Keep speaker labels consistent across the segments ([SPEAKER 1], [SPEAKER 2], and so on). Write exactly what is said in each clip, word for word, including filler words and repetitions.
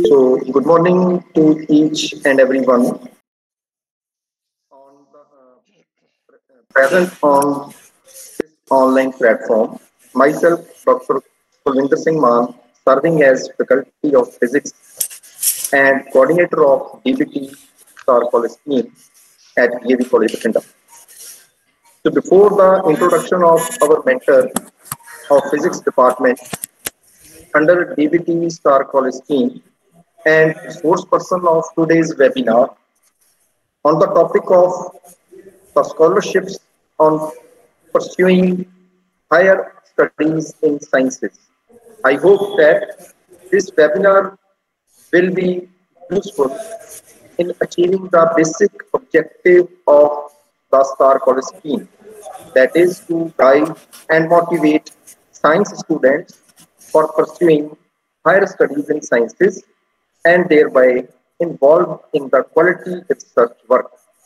[SPEAKER 1] So, good morning to each and everyone on the, uh, present on online platform. Myself, Doctor Kulvinder Singh Maan, serving as Faculty of Physics and Coordinator of D B T Star College Scheme at D A V College Bhatinda. So, before the introduction of our mentor of Physics Department under D B T Star College Scheme and source person of today's webinar on the topic of the scholarships on pursuing higher studies in sciences. I hope that this webinar will be useful in achieving the basic objective of the Star College Scheme, that is to guide and motivate science students for pursuing higher studies in sciences and thereby involved in the quality research work.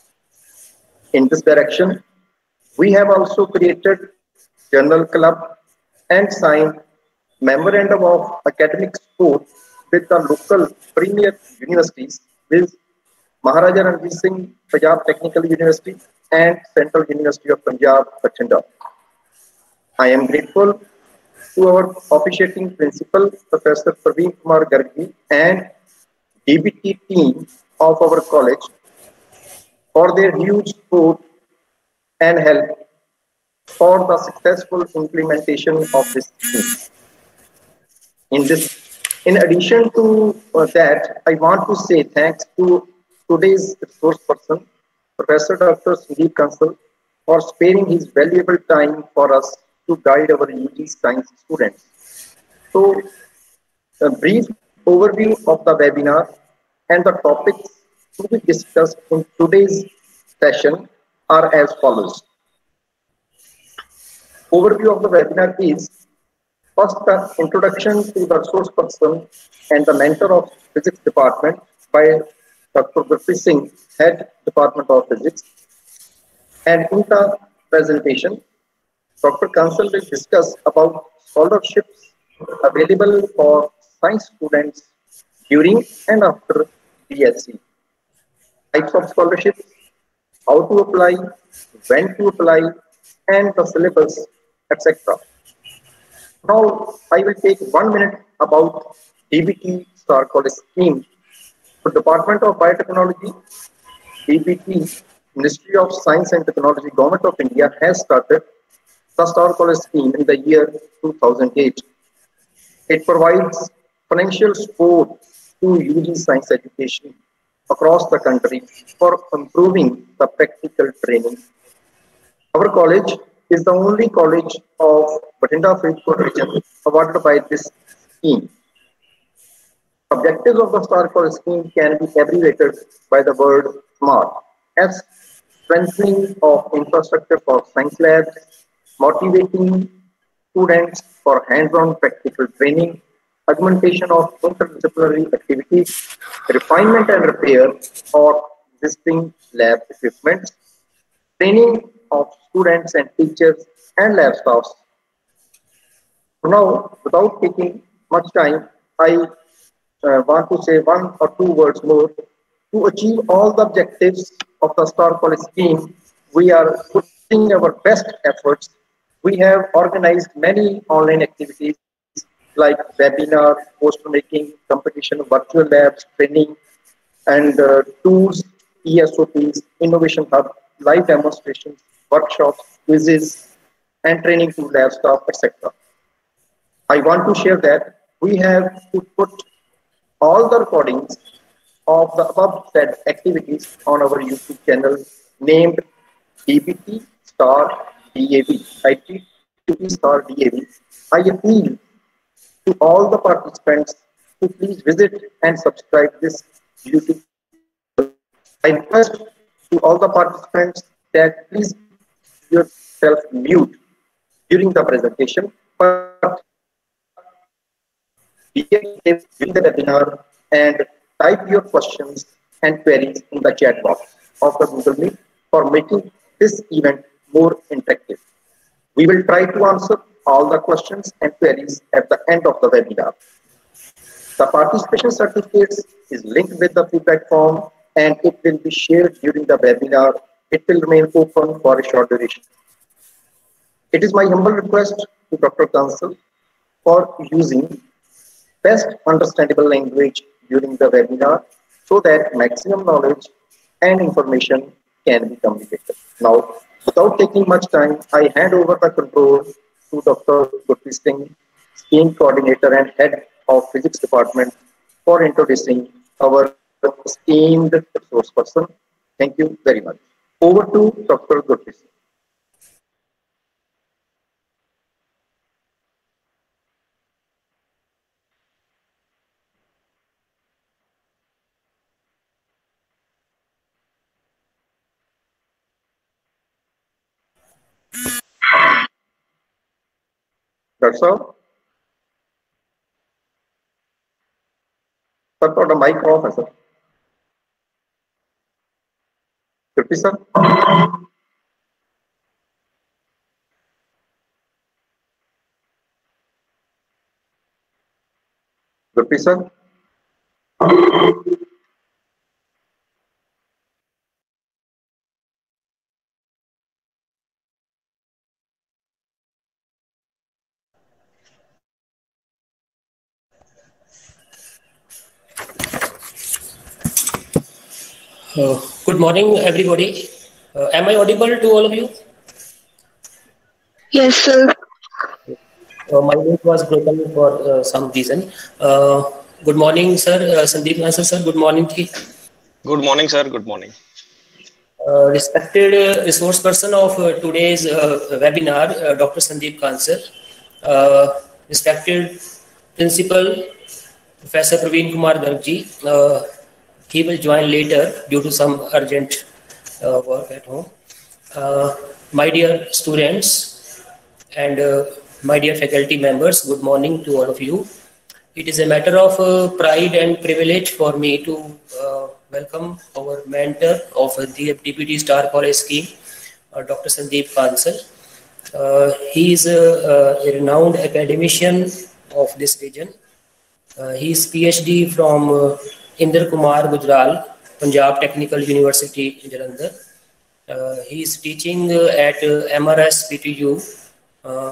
[SPEAKER 1] In this direction, we have also created journal club and signed memorandum of academic support with the local premier universities with Maharaja Ranjit Singh Punjab Technical University and Central University of Punjab, Bhatinda. I am grateful to our officiating principal, Professor Praveen Kumar Gargi, and D B T team of our college for their huge support and help for the successful implementation of this scheme. In this, in addition to uh, that, I want to say thanks to today's resource person, Professor Doctor Sandeep Kansal, for sparing his valuable time for us to guide our U G science students. So, a brief overview of the webinar and the topics to be discussed in today's session are as follows. Overview of the webinar is first the introduction to the source person and the mentor of Physics Department by Doctor Gurpreet Singh, Head Department of Physics. And in the presentation, Doctor Kansal will discuss about scholarships available for science students during and after B S c, types of scholarships, how to apply, when to apply, and the syllabus, et cetera. Now, I will take one minute about D B T Star College Scheme. The Department of Biotechnology, D B T, Ministry of Science and Technology, Government of India has started the Star College Scheme in the year two thousand eight. It provides financial support to U G science education across the country for improving the practical training. Our college is the only college of Bhatinda Faridpur region awarded by this scheme. Objectives of the Star College Scheme can be abbreviated by the word SMART, as strengthening of infrastructure for science labs, motivating students for hands-on practical training, augmentation of interdisciplinary activities, refinement and repair of existing lab equipment, training of students and teachers and lab staffs. Now, without taking much time, I uh, want to say one or two words more. To achieve all the objectives of the Star College Scheme, we are putting our best efforts. We have organized many online activities like webinar, poster making, competition, virtual labs, training, and uh, tools, E S O Ps, innovation hub, live demonstrations, workshops, quizzes, and training to lab staff, et cetera. I want to share that we have to put all the recordings of the above said activities on our YouTube channel named D B T Star D A V. I D B T Star D A V. I appeal to all the participants to please visit and subscribe this YouTube channel. I request to all the participants that please yourself mute during the presentation, but during the webinar and type your questions and queries in the chat box of the Google Meet for making this event more interactive. We will try to answer all the questions and queries at the end of the webinar. The participation certificates is linked with the feedback form and it will be shared during the webinar. It will remain open for a short duration. It is my humble request to Doctor Kansal for using best understandable language during the webinar so that maximum knowledge and information can be communicated. Now, without taking much time, I hand over the control to Doctor Gurpreet Singh, Scheme Coordinator and Head of Physics Department, for introducing our esteemed resource person. Thank you very much. Over to Doctor Gurpreet Singh. That's all. Sir, the mic off, sir. Gurpreet sir. Gurpreet sir.
[SPEAKER 2] Uh, good morning, everybody. Uh, am I audible to all of you?
[SPEAKER 3] Yes, sir.
[SPEAKER 2] Uh, my voice was broken for uh, some reason. Uh, good morning, sir. Uh, Sandeep Kansal, sir. Good morning.
[SPEAKER 4] Good morning, sir. Good morning.
[SPEAKER 2] Uh, respected uh, resource person of uh, today's uh, webinar, uh, Doctor Sandeep Kansal. Uh, respected Principal, Professor Praveen Kumar Gargji. Uh, He will join later due to some urgent uh, work at home. Uh, my dear students and uh, my dear faculty members, good morning to all of you. It is a matter of uh, pride and privilege for me to uh, welcome our mentor of uh, the D P T Star College Scheme, uh, Doctor Sandeep Kansal. Uh, he is uh, uh, a renowned academician of this region. Uh, he is PhD from uh, Inder Kumar Gujral, Punjab Technical University, Jalandhar. Uh, he is teaching uh, at uh, M R S P T U uh,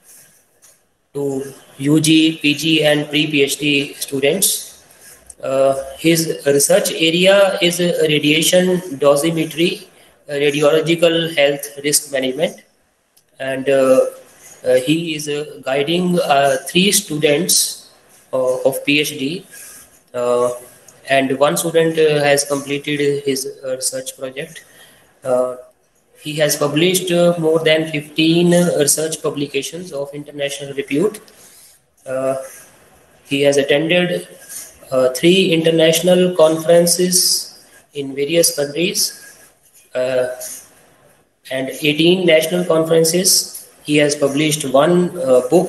[SPEAKER 2] to U G, P G and pre-PhD students. Uh, his research area is uh, radiation dosimetry, uh, radiological health risk management. And uh, uh, he is uh, guiding uh, three students uh, of PhD. Uh, and one student uh, has completed his uh, research project. Uh, he has published uh, more than fifteen uh, research publications of international repute. Uh, he has attended uh, three international conferences in various countries uh, and eighteen national conferences. He has published one uh, book,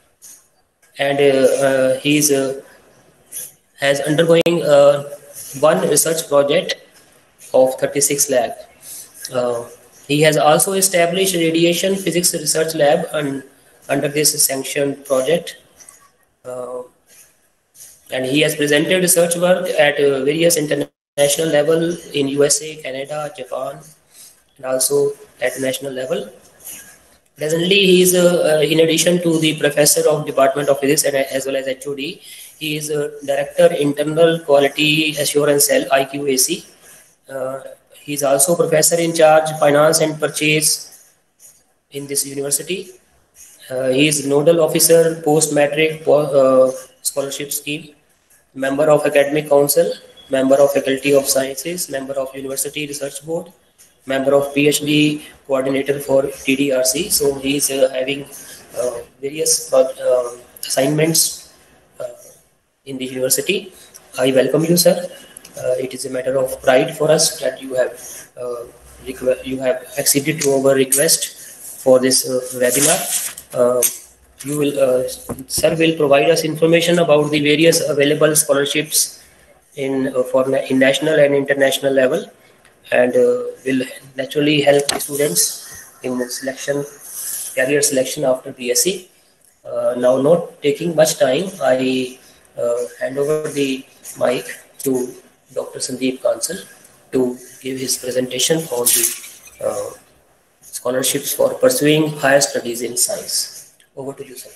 [SPEAKER 2] and uh, uh, he is uh, has undergoing uh, one research project of thirty-six lakh. Uh, he has also established radiation physics research lab un, under this sanctioned project. Uh, and he has presented research work at uh, various international level in U S A, Canada, Japan, and also at national level. Presently, he is, uh, uh, in addition to the professor of Department of Physics and as well as H O D, he is a Director Internal Quality Assurance Cell, I Q A C. Uh, he is also Professor in charge Finance and Purchase in this university. Uh, he is Nodal Officer Post-Matric uh, Scholarship Scheme, Member of Academic Council, Member of Faculty of Sciences, Member of University Research Board, Member of PhD Coordinator for T D R C. So he is uh, having uh, various uh, assignments in the university. I welcome you, sir. Uh, it is a matter of pride for us that you have uh, you have acceded to our request for this uh, webinar. Uh, you will, uh, sir, will provide us information about the various available scholarships in uh, for na in national and international level, and uh, will naturally help the students in selection, career selection after B S c. Uh, now, not taking much time, I uh, hand over the mic to Doctor Sandeep Kansal to give his presentation on the uh, scholarships for pursuing higher studies in science. Over to you, sir.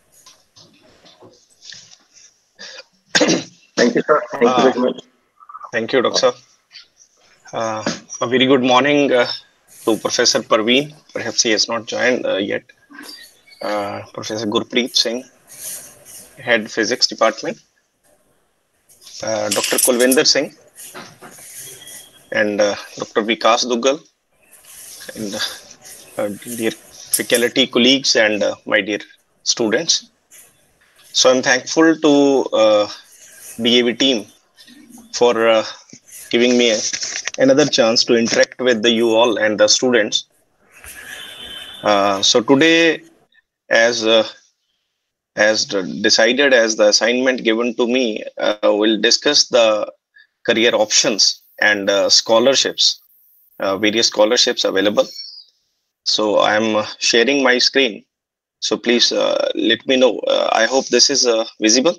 [SPEAKER 1] Thank you, sir. Thank you very much.
[SPEAKER 4] Thank you, Doctor Uh, a very good morning uh, to Professor Parveen. Perhaps he has not joined uh, yet. Uh, Professor Gurpreet Singh, Head Physics Department. Uh, Doctor Kulwinder Singh and uh, Doctor Vikas Duggal, and uh, dear faculty colleagues and uh, my dear students. So I'm thankful to uh, D A V team for uh, giving me a, another chance to interact with the you all and the students. Uh, so today, as uh, as decided as the assignment given to me, uh, we'll discuss the career options and uh, scholarships, uh, various scholarships available. So I'm sharing my screen. So please uh, let me know. Uh, I hope this is uh, visible.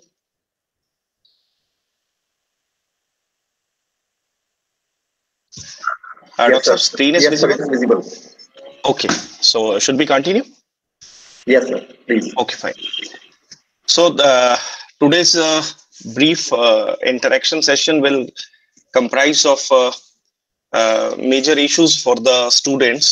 [SPEAKER 4] Uh,
[SPEAKER 1] Yes,
[SPEAKER 4] Doctor,
[SPEAKER 1] sir.
[SPEAKER 4] screen is
[SPEAKER 1] Yes, sir,
[SPEAKER 4] visible?
[SPEAKER 1] it is visible.
[SPEAKER 4] Okay. So uh, should we continue?
[SPEAKER 1] Yes, sir. Please.
[SPEAKER 4] Okay, fine. So the today's uh, brief uh, interaction session will comprise of uh, uh, major issues for the students,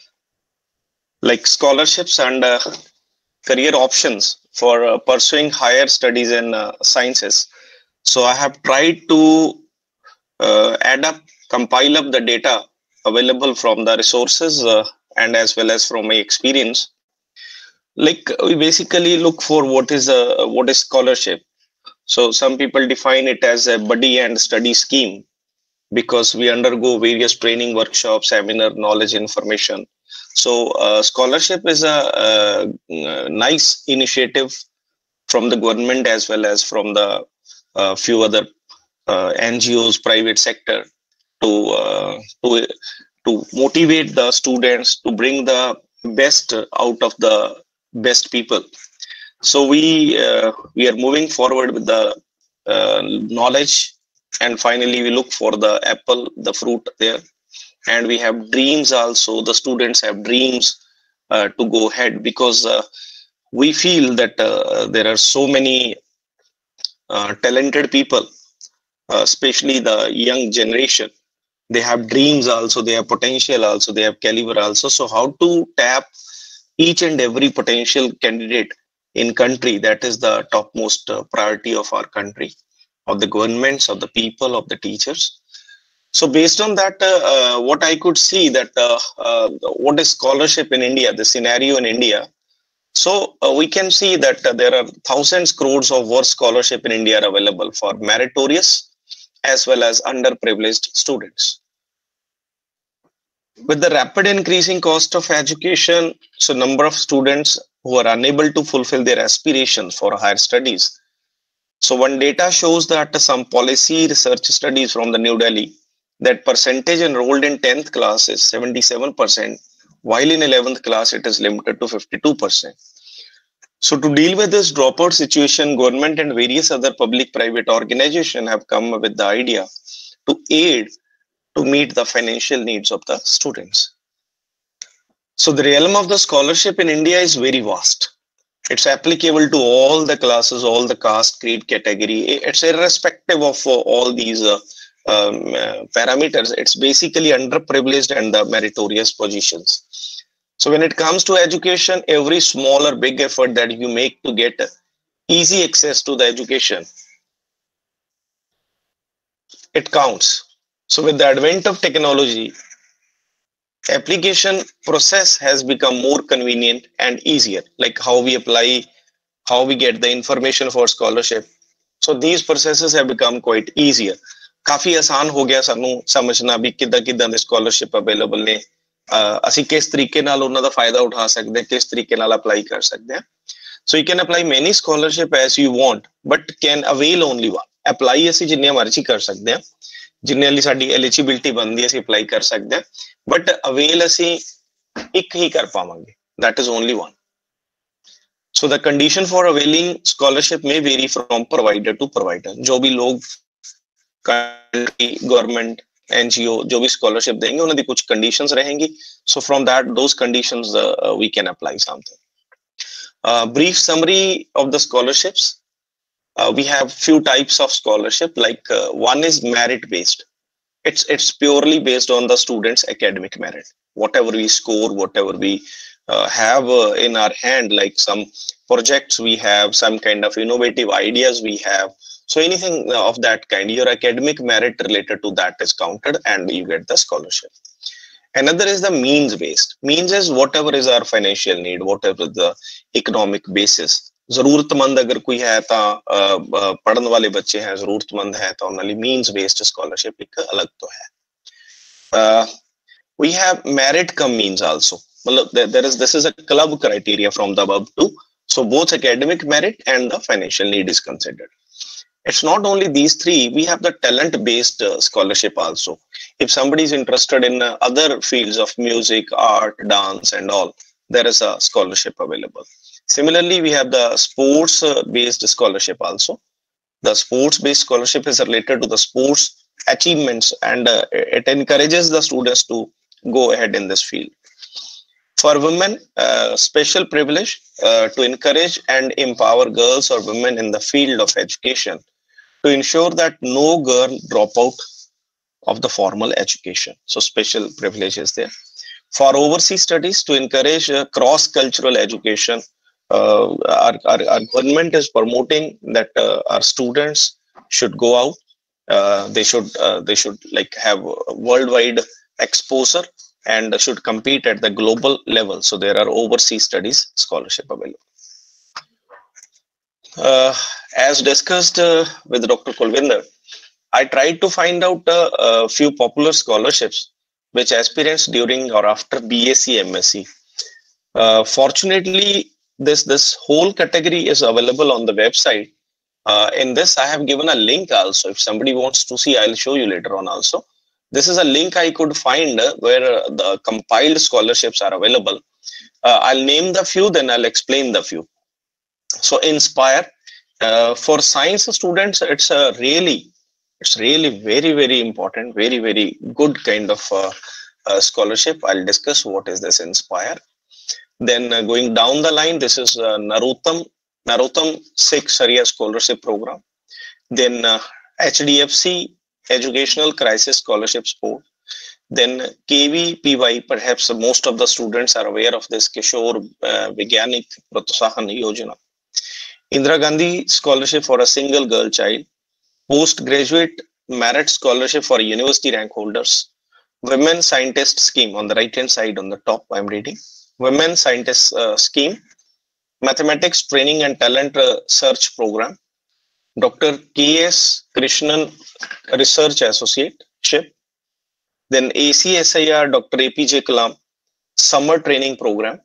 [SPEAKER 4] like scholarships and uh, career options for uh, pursuing higher studies in uh, sciences. So I have tried to uh, add up, compile up the data available from the resources uh, and as well as from my experience. Like we basically look for what is a what is scholarship. So some people define it as a buddy and study scheme because we undergo various training workshops, seminar, knowledge, information. So uh, scholarship is a, a, a nice initiative from the government as well as from the uh, few other uh, N G Os, private sector, to uh, to to motivate the students to bring the best out of the best people. So we uh, we are moving forward with the uh, knowledge, and finally we look for the apple, the fruit there, and we have dreams also. The students have dreams uh, to go ahead because uh, we feel that uh, there are so many uh, talented people, uh, especially the young generation. They have dreams also, they have potential also, they have caliber also. So how to tap each and every potential candidate in country, that is the topmost uh, priority of our country, of the governments, of the people, of the teachers. So based on that, uh, uh, what I could see that uh, uh, what is scholarship in India, the scenario in India. So uh, we can see that uh, there are thousands crores of worth scholarship in India are available for meritorious as well as underprivileged students. With the rapid increasing cost of education, so number of students who are unable to fulfill their aspirations for higher studies. So one data shows that some policy research studies from the New Delhi, that percentage enrolled in tenth class is seventy-seven percent, while in eleventh class it is limited to fifty-two percent. So to deal with this dropout situation, government and various other public-private organizations have come up with the idea to aid to meet the financial needs of the students. So the realm of the scholarship in India is very vast. It's applicable to all the classes, all the caste, creed, category. It's irrespective of uh, all these uh, um, uh, parameters. It's basically underprivileged and the meritorious positions. So when it comes to education, every small or big effort that you make to get easy access to the education, it counts. So with the advent of technology, application process has become more convenient and easier, like how we apply, how we get the information for scholarship. So these processes have become quite easier. काफी आसान हो गया सानू समझना भी किदा किदा दे scholarship available ने, ਅਸੀਂ ਕਿਸ ਤਰੀਕੇ ਨਾਲ ਉਹਨਾਂ ਦਾ ਫਾਇਦਾ ਉਠਾ ਸਕਦੇ ਹਾਂ, ਕਿਸ ਤਰੀਕੇ ਨਾਲ ਅਪਲਾਈ ਕਰ ਸਕਦੇ ਹਾਂ. So you can apply many scholarship as you want, but can avail only one. Apply ਅਸੀਂ ਜਿੰਨੇ ਮਰਜ਼ੀ ਕਰ ਸਕਦੇ ਹਾਂ, ਜਿੰਨੇ ਲਈ ਸਾਡੀ ਐਲੀਜੀਬਿਲਟੀ ਬਣਦੀ ਹੈ ਅਸੀਂ ਅਪਲਾਈ ਕਰ ਸਕਦੇ ਹਾਂ, ਬਟ ਅਵੇਲ ਅਸੀਂ ਇੱਕ ਹੀ ਕਰ ਪਾਵਾਂਗੇ, that is only one. So So the condition for availing scholarship may vary from provider to provider. जो भी लोग country, government, N G O जो भी scholarship देंगे उन्हें कुछ conditions रहेंगी. So from that those conditions uh, we can apply something. Uh, brief summary of the scholarships. Uh, we have few types of scholarship. Like uh, one is merit based. It's it's purely based on the student's academic merit. Whatever we score, whatever we uh, have uh, in our hand, like some projects we have, some kind of innovative ideas we have. So anything of that kind, your academic merit related to that is counted and you get the scholarship. Another is the means based. Means is whatever is our financial need, whatever the economic basis. जरूरतमंद अगर कोई है तो पढ़ने वाले बच्चे हैं, जरूरतमंद है तो उन्हें मींस बेस्ड स्कॉलरशिप एक अलग तो है. We have merit cum means also. मतलब there is this is a club criteria from the above too. So both academic merit and the financial need is considered. It's not only these three. We have the talent based uh, scholarship also. If somebody is interested in uh, other fields of music, art, dance, and all, there is a scholarship available. Similarly, we have the sports uh, based scholarship also. The sports based scholarship is related to the sports achievements and uh, it encourages the students to go ahead in this field. For women, uh, special privilege uh, to encourage and empower girls or women in the field of education to ensure that no girl drop out of the formal education. So special privilege is there. For overseas studies, to encourage uh, cross-cultural education, uh, our, our, our government is promoting that uh, our students should go out. Uh, they should uh, they should like have worldwide exposure and should compete at the global level. So there are overseas studies scholarship available. Uh, as discussed uh, with Doctor Kulvinder, I tried to find out uh, a few popular scholarships which aspirants during or after B S c, M S c. Uh, fortunately, this this whole category is available on the website. Uh, in this, I have given a link also. If somebody wants to see, I'll show you later on also. This is a link I could find uh, where uh, the compiled scholarships are available. Uh, I'll name the few, then I'll explain the few. So Inspire, uh, for science students, it's a really, it's really very, very important, very, very good kind of uh, uh, scholarship. I'll discuss what is this Inspire. Then uh, going down the line, this is uh, Narottam, Narottam Sikh Sharia Scholarship Program. Then uh, H D F C Educational Crisis Scholarship Board. Then K V P Y, perhaps most of the students are aware of this, Kishore uh, Vigyanik Protsahan Yojana. Indira Gandhi Scholarship for a single girl child. Postgraduate Merit Scholarship for university rank holders. Women Scientist Scheme on the right hand side on the top, I'm reading. Women Scientist uh, Scheme. Mathematics Training and Talent uh, Search Program. Doctor K S Krishnan Research Associateship. Then A C S I R Doctor A P J Kalam Summer Training Program.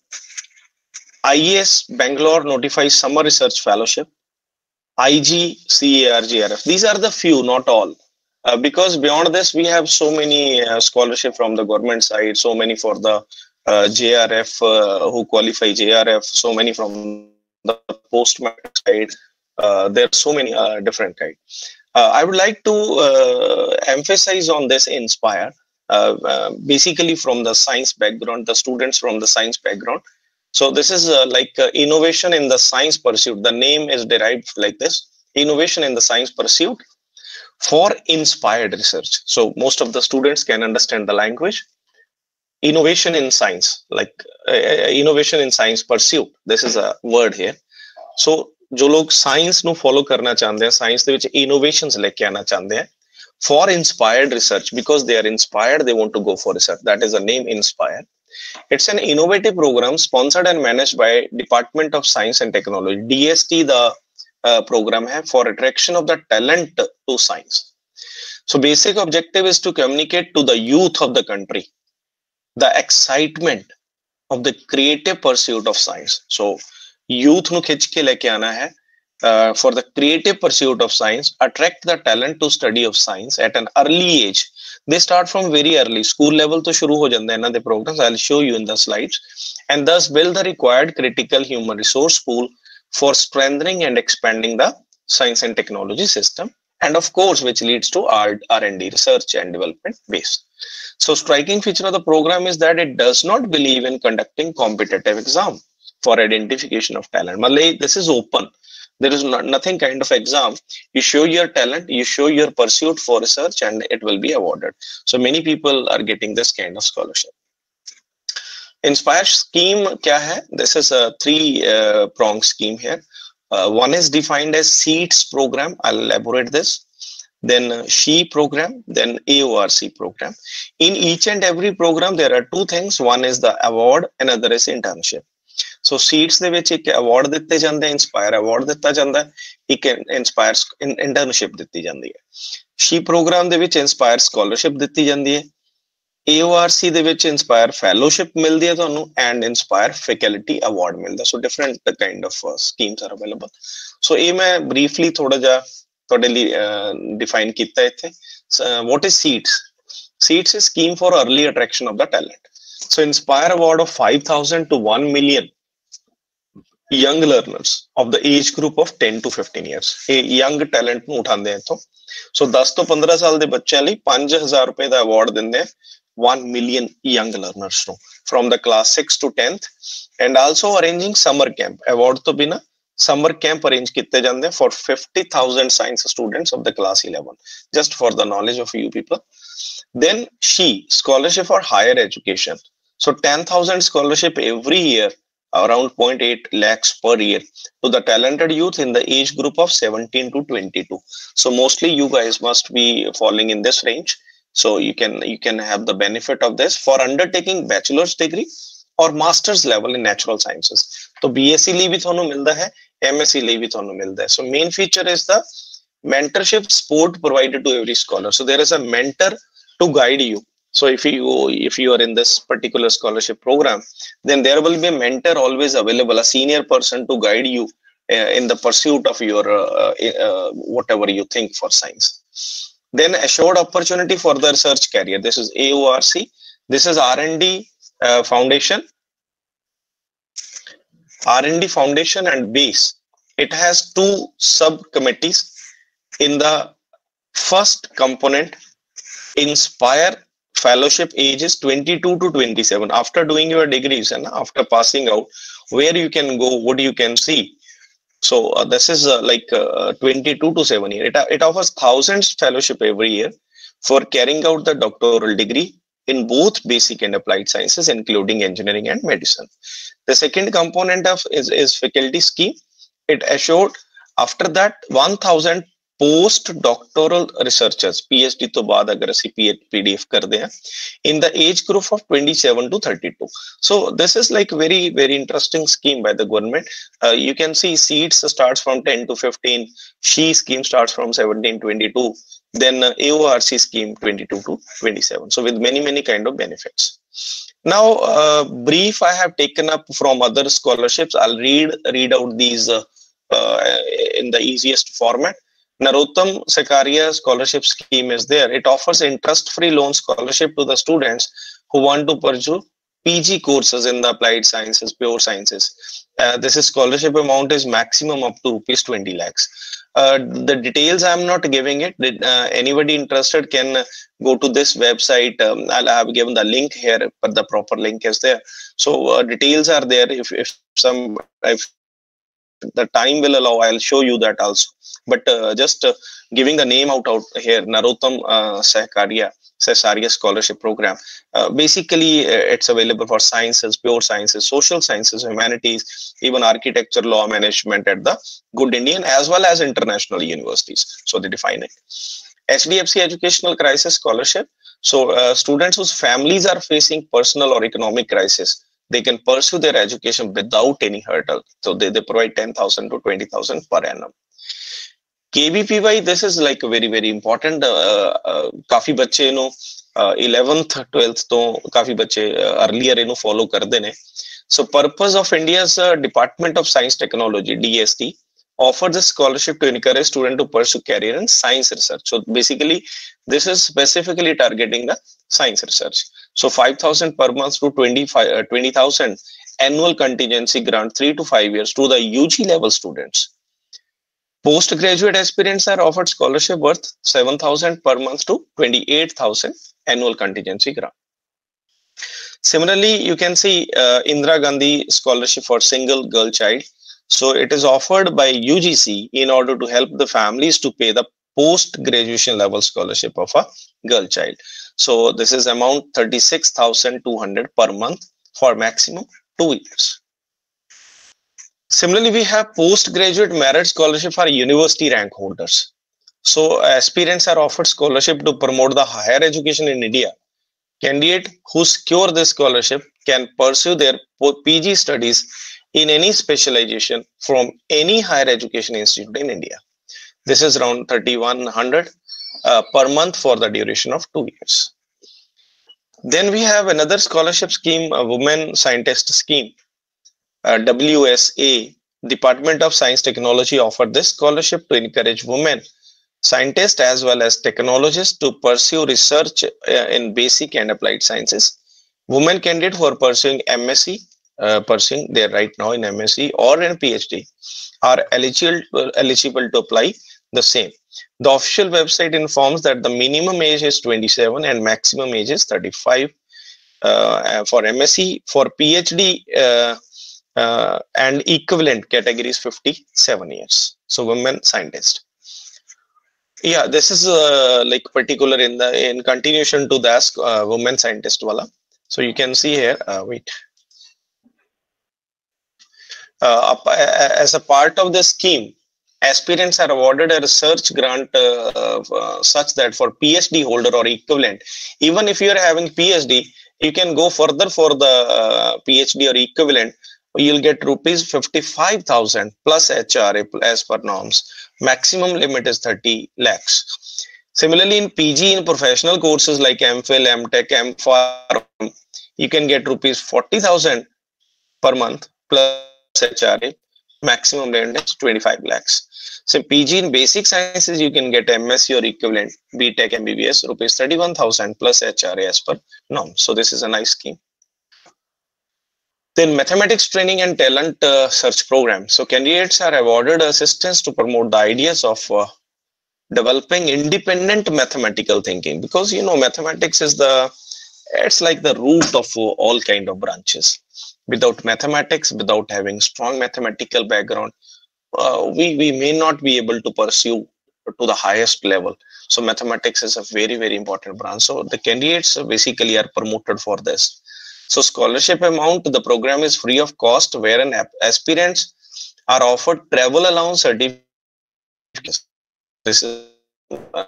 [SPEAKER 4] I A S Bangalore notifies Summer Research Fellowship. I G C A R G R F. These are the few, not all. Uh, because beyond this, we have so many uh, scholarship from the government side, so many for the uh, J R F uh, who qualify J R F, so many from the post-matric side. Uh, there are so many uh, different kinds. Uh, I would like to uh, emphasize on this Inspire. Uh, uh, basically from the science background, the students from the science background. So this is uh, like uh, innovation in the science pursuit. The name is derived like this, innovation in the science pursuit for inspired research. So most of the students can understand the language. Innovation in science, like uh, innovation in science pursuit. This is a word here. So जो लोग science ਨੂੰ follow करना चाहते हैं, science ਦੇ ਵਿੱਚ innovations लेके आना चाहते हैं for inspired research, because they are inspired, they want to go for research. That is the name Inspire. It's an innovative program sponsored and managed by Department of Science and Technology. D S T the uh, program है for attraction of the talent to science. So basic objective is to communicate to the youth of the country the excitement of the creative pursuit of science. So youth nu khich ke leke aana hai uh, for the creative pursuit of science, attract the talent to study of science at an early age. They start from very early, school level to shuru ho jande hain na the programs. I'll show you in the slides, and thus build the required critical human resource pool for strengthening and expanding the science and technology system, and of course which leads to R and D, research and development base. So striking feature of the program is that it does not believe in conducting competitive exam for identification of talent. Malay, this is open. There is not, nothing kind of exam. You show your talent, you show your pursuit for research, and it will be awarded. So many people are getting this kind of scholarship. Inspire scheme kya hai? This is a three uh, prong scheme here. Uh, one is defined as SEEDS program. I'll elaborate this. Then uh, SHE program, then A O R C program. In each and every program, there are two things. One is the award, another is internship. So SEEDS ਦੇ ਵਿੱਚ ਇੱਕ award ਦਿੱਤੇ ਜਾਂਦੇ, Inspire award ਦਿੱਤਾ ਜਾਂਦਾ, ਇੱਕ Inspire internship ਦਿੱਤੀ ਜਾਂਦੀ ਹੈ. SHE program ਦੇ ਵਿੱਚ Inspire scholarship ਦਿੱਤੀ ਜਾਂਦੀ ਹੈ. A O R C ਦੇ ਵਿੱਚ Inspire fellowship ਮਿਲਦੀ ਹੈ ਤੁਹਾਨੂੰ, and Inspire faculty award ਮਿਲਦਾ. So different kind of uh, schemes are available. So ਇਹ ਮੈਂ briefly ਥੋੜਾ ਜਿਹਾ ਤੁਹਾਡੇ ਲਈ define ਕੀਤਾ ਇੱਥੇ. So, what is SEEDS? SEEDS is scheme for early attraction of the talent. So Inspire award of five thousand to one million young learners of the age group of ten to fifteen years. A young talent ਨੂੰ ਉਠਾਉਂਦੇ ਇੱਥੋਂ. So ਦਸ ਤੋਂ ਪੰਦਰਾਂ ਸਾਲ ਦੇ ਬੱਚਿਆਂ ਲਈ ਪੰਜ ਹਜ਼ਾਰ ਰੁਪਏ ਦਾ award ਦਿੰਦੇ one million young learners ਨੂੰ from the class six to tenth, and also arranging summer camp. Award ਤੋਂ ਬਿਨਾ summer camp arrange ਕੀਤੇ ਜਾਂਦੇ for fifty thousand science students of the class eleven, just for the knowledge of you people. Then SHE, scholarship for higher education. So ten thousand scholarship every year, around zero point eight lakhs per year to the talented youth in the age group of seventeen to twenty-two. So mostly you guys must be falling in this range. So you can you can have the benefit of this for undertaking bachelor's degree or master's level in natural sciences. So B S c ਲਈ ਵੀ ਤੁਹਾਨੂੰ ਮਿਲਦਾ ਹੈ, M S c ਲਈ ਵੀ ਤੁਹਾਨੂੰ ਮਿਲਦਾ ਹੈ. So main feature is the mentorship support provided to every scholar. So there is a mentor to guide you. So if you if you are in this particular scholarship program, then there will be a mentor always available, a senior person to guide you uh, in the pursuit of your uh, uh, whatever you think for science. Then assured opportunity for the research career. This is A O R C. This is R and D uh, foundation. R and D foundation and base. It has two subcommittees. In the first component, Inspire fellowship ages twenty-two to twenty-seven. After doing your degrees and after passing out, where you can go, what you can see. So uh, this is uh, like uh, twenty-two to seven year. It, it offers thousands fellowship every year for carrying out the doctoral degree in both basic and applied sciences, including engineering and medicine. The second component of is, is faculty scheme. It assured after that one thousand post-doctoral researchers, PhD to baad agar asi P D F karde hain, in the age group of twenty-seven to thirty-two. So this is like very, very interesting scheme by the government. Uh, you can see SEEDS starts from ten to fifteen, SHE scheme starts from seventeen to twenty-two, then uh, A O R C scheme twenty-two to twenty-seven. So with many, many kind of benefits. Now, uh, brief I have taken up from other scholarships. I'll read, read out these uh, uh, in the easiest format. Narottam Sekaria scholarship scheme is there. It offers interest-free loan scholarship to the students who want to pursue P G courses in the applied sciences, pure sciences. Uh, this is scholarship amount is maximum up to rupees twenty lakhs. Uh, the details I'm not giving it. Uh, anybody interested can go to this website. Um, I'll have given the link here, but the proper link is there. So uh, details are there. If if some if the time will allow, I'll show you that also. But uh, just uh, giving the name out out here, Narottam uh, Sekaria Cesaria Scholarship Program. Uh, basically, uh, it's available for sciences, pure sciences, social sciences, humanities, even architecture, law, management at the good Indian as well as international universities. So they define it. H D F C Educational Crisis Scholarship. So uh, students whose families are facing personal or economic crisis, they can pursue their education without any hurdle. So they, they provide ten thousand to twenty thousand per annum. K V P Y, this is like very, very important. Uh, uh, काफी बच्चे no eleventh, twelfth तो काफी बच्चे earlier इनो follow करते ने. So purpose of India's uh, Department of Science Technology, D S T, offers a scholarship to encourage students to pursue career in science research. So basically, this is specifically targeting the science research. So five thousand per month to twenty thousand annual contingency grant three to five years to the U G level students. Postgraduate aspirants are offered scholarship worth seven thousand per month to twenty-eight thousand annual contingency grant. Similarly, you can see uh, Indira Gandhi scholarship for single girl child. So it is offered by U G C in order to help the families to pay the post-graduation level scholarship of a girl child. So this is amount thirty-six thousand two hundred per month for maximum two years. Similarly, we have postgraduate merit scholarship for university rank holders. So aspirants are offered scholarship to promote the higher education in India. Candidate who secure this scholarship can pursue their P G studies in any specialization from any higher education institute in India. This is around thirty-one hundred uh, per month for the duration of two years. Then we have another scholarship scheme, a Women Scientist Scheme, uh, W S A. Department of Science Technology offered this scholarship to encourage women scientists as well as technologists to pursue research uh, in basic and applied sciences. Women candidates who are pursuing M S c, uh, pursuing there right now in M S c or in PhD are eligible, uh, eligible to apply the same. The official website informs that the minimum age is twenty-seven and maximum age is thirty-five uh, for M S c. For PhD uh, uh, and equivalent categories fifty-seven years. So women scientist. Yeah, this is uh, like particular in the in continuation to that uh, women scientist wala. So you can see here. Uh, wait. Uh, as a part of the scheme, aspirants are awarded a research grant uh, uh, such that for PhD holder or equivalent, even if you are having PhD, you can go further for the uh, PhD or equivalent. You'll get rupees fifty-five thousand plus H R A as per norms. Maximum limit is thirty lakhs. Similarly, in P G in professional courses like MPhil, MTech, MPharm, you can get rupees forty thousand per month plus H R A. Maximum limit is twenty-five lakhs. So P G in basic sciences, you can get M S c or equivalent, B Tech, M B B S, rupees thirty-one thousand plus H R A as per norm. So this is a nice scheme. Then mathematics training and talent uh, search program. So candidates are awarded assistance to promote the ideas of uh, developing independent mathematical thinking, because you know mathematics is the it's like the root of uh, all kind of branches. Without mathematics, without having strong mathematical background, uh, we we may not be able to pursue to the highest level. So mathematics is a very very important branch. So the candidates basically are promoted for this. So scholarship amount, the program is free of cost, wherein aspirants are offered travel allowance certificates. This is uh,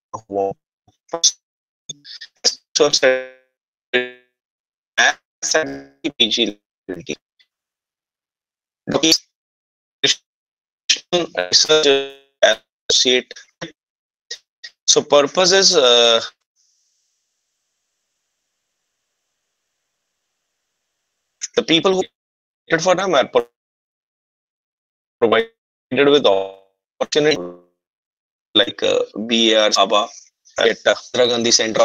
[SPEAKER 4] research associate. So purpose is uh, the people who waited for them are provided with opportunity like uh, B A R, Saba, get uh, Indira Gandhi Center.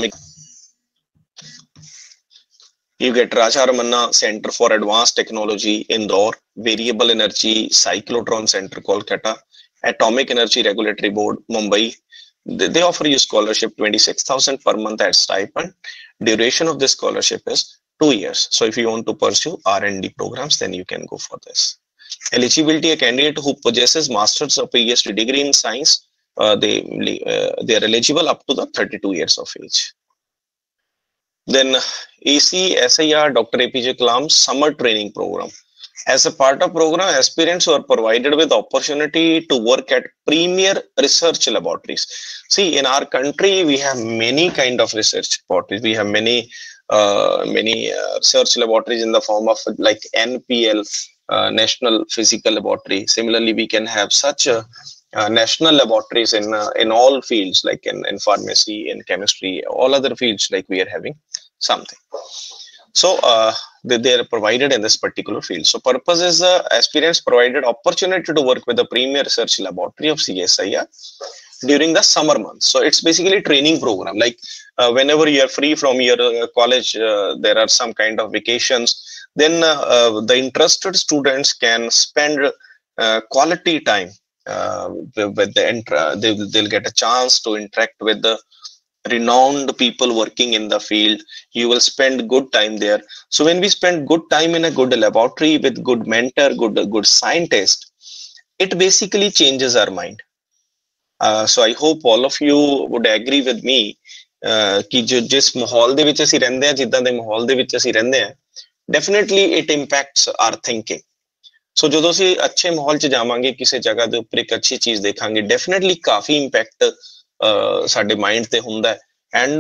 [SPEAKER 4] You get Raja Ramanna Center for Advanced Technology, Indore, Variable Energy Cyclotron Center, Kolkata, Atomic Energy Regulatory Board, Mumbai. They, they offer you scholarship twenty-six thousand per month as stipend. Duration of this scholarship is two years. So if you want to pursue R and D programs, then you can go for this. Eligibility: a candidate who possesses master's or PhD degree in science, uh, they uh, they are eligible up to the thirty-two years of age. Then A C S I R Doctor A P J Kalam Summer Training Program. As a part of program, aspirants are provided with opportunity to work at premier research laboratories. See, in our country, we have many kind of research laboratories. We have many uh, many uh, research laboratories in the form of like N P L, uh, National Physical Laboratory. Similarly, we can have such a Uh, national laboratories in uh, in all fields, like in, in pharmacy, in chemistry, all other fields, like we are having something. So uh, they, they are provided in this particular field. So purpose is uh, aspirants provided opportunity to work with the premier research laboratory of C S I R during the summer months. So it's basically a training program. Like uh, whenever you are free from your uh, college, uh, there are some kind of vacations. then uh, uh, the interested students can spend uh, quality time uh, with the intra- they, they'll get a chance to interact with the renowned people working in the field. You will spend good time there. So when we spend good time in a good laboratory with good mentor, good good scientist, it basically changes our mind. Uh, so I hope all of you would agree with me uh, कि जो जिस माहौल दे विच असीं रहंदे हैं, जिद्दां दे माहौल दे विच असीं रहंदे हैं, definitely it impacts our thinking. So ਜਦੋਂ ਅਸੀਂ अच्छे माहौल च जावांगे, किसी जगह दे उपर एक अच्छी चीज देखांगे, definitely काफी impact ਸਾਡੇ ਮਾਈਂਡ ਤੇ ਹੁੰਦਾ ਹੈ, and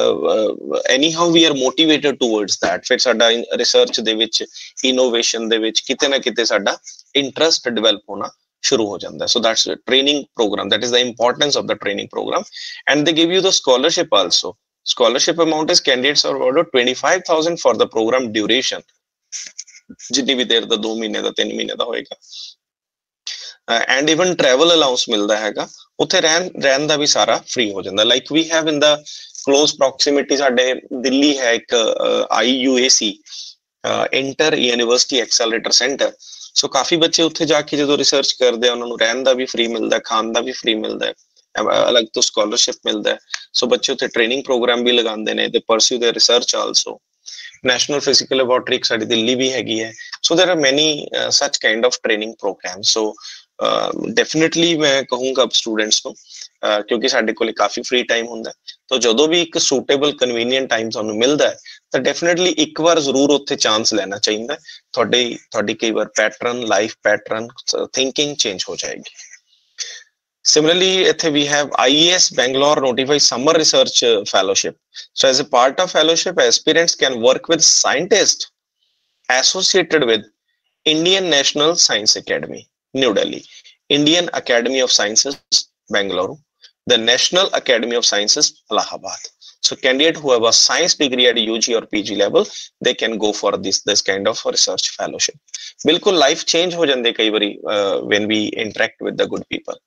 [SPEAKER 4] anyhow we are motivated towards that. ਫਿਰ ਸਾਡਾ ਰਿਸਰਚ ਦੇ ਵਿੱਚ, ਇਨੋਵੇਸ਼ਨ ਦੇ ਵਿੱਚ ਕਿਤੇ ਨਾ ਕਿਤੇ ਸਾਡਾ ਇੰਟਰਸਟ ਡਿਵੈਲਪ ਹੋਣਾ ਸ਼ੁਰੂ ਹੋ ਜਾਂਦਾ. So that's training programme, that is the importance of the training programme. And they give you the scholarship also. Scholarship amount is candidates are awarded twenty-five thousand for the program duration, ਜਿੰਨੀ ਵੀ ਦੇਰ ਦਾ, ਦੋ ਮਹੀਨੇ ਦਾ, ਤਿੰਨ ਮਹੀਨੇ ਦਾ ਹੋਏਗਾ. And even travel allowance ਮਿਲਦਾ ਹੈਗਾ, ਉੱਥੇ ਰਹਿਣ ਰਹਿਣ ਦਾ ਵੀ ਸਾਰਾ ਫ੍ਰੀ ਹੋ ਜਾਂਦਾ. Like we have in the close proximity ਸਾਡੇ ਦਿੱਲੀ ਹੈ ਇੱਕ I U A C, inter university accelerator centre. So ਕਾਫੀ ਬੱਚੇ ਉੱਥੇ ਜਾ ਕੇ ਜਦੋਂ ਰਿਸਰਚ ਕਰਦੇ ਆ, ਉਹਨਾਂ ਨੂੰ ਰਹਿਣ ਦਾ ਵੀ ਫ੍ਰੀ ਮਿਲਦਾ, ਖਾਣ ਦਾ ਵੀ ਫ੍ਰੀ ਮਿਲਦਾ, ਅਲੱਗ ਤੋਂ ਸਕੋਲਰਸ਼ਿਪ ਮਿਲਦਾ ਹੈ. ਸੋ ਬੱਚੇ ਉੱਥੇ ਟ੍ਰੇਨਿੰਗ ਪ੍ਰੋਗਰਾਮ ਵੀ ਲਗਾਉਂਦੇ ਨੇ, they pursue their research also. National Physical Laboratory ਸਾਡੀ ਦਿੱਲੀ ਵੀ ਹੈਗੀ ਹੈ. So there are many uh, such kind of training programs. So definitely uh, ਮੈਂ ਕਹੂੰਗਾ ਸਟੂਡੈਂਟਸ ਨੂੰ, uh, ਕਿਉਂਕਿ ਸਾਡੇ ਕੋਲ ਕਾਫੀ ਫ੍ਰੀ ਟਾਈਮ ਹੁੰਦਾ, ਤਾਂ ਜਦੋਂ ਵੀ ਇੱਕ ਸੂਟੇਬਲ ਕਨਵੀਨੀਅੰਟ ਟਾਈਮ ਤੁਹਾਨੂੰ ਮਿਲਦਾ ਹੈ, ਤਾਂ ਡੈਫੀਨੇਟਲੀ ਇੱਕ ਵਾਰ ਜ਼ਰੂਰ ਉੱਥੇ ਚਾਂਸ ਲੈਣਾ ਚਾਹੀਦਾ. ਤੁਹਾਡੀ ਤੁਹਾਡੀ ਕਈ ਵਾਰ pattern, life pattern, thinking change ਹੋ ਜਾਏਗੀ. Similarly, we have I E S Bangalore notifies summer research uh, fellowship. So as a part of fellowship, aspirants can work with scientists associated with Indian National Science Academy, New Delhi, Indian Academy of Sciences, Bangalore, the National Academy of Sciences, Allahabad. So candidates who have a science degree at U G or P G level, they can go for this, this kind of research fellowship. Bilkul life change ho jande kai bari uh, when we interact with the good people.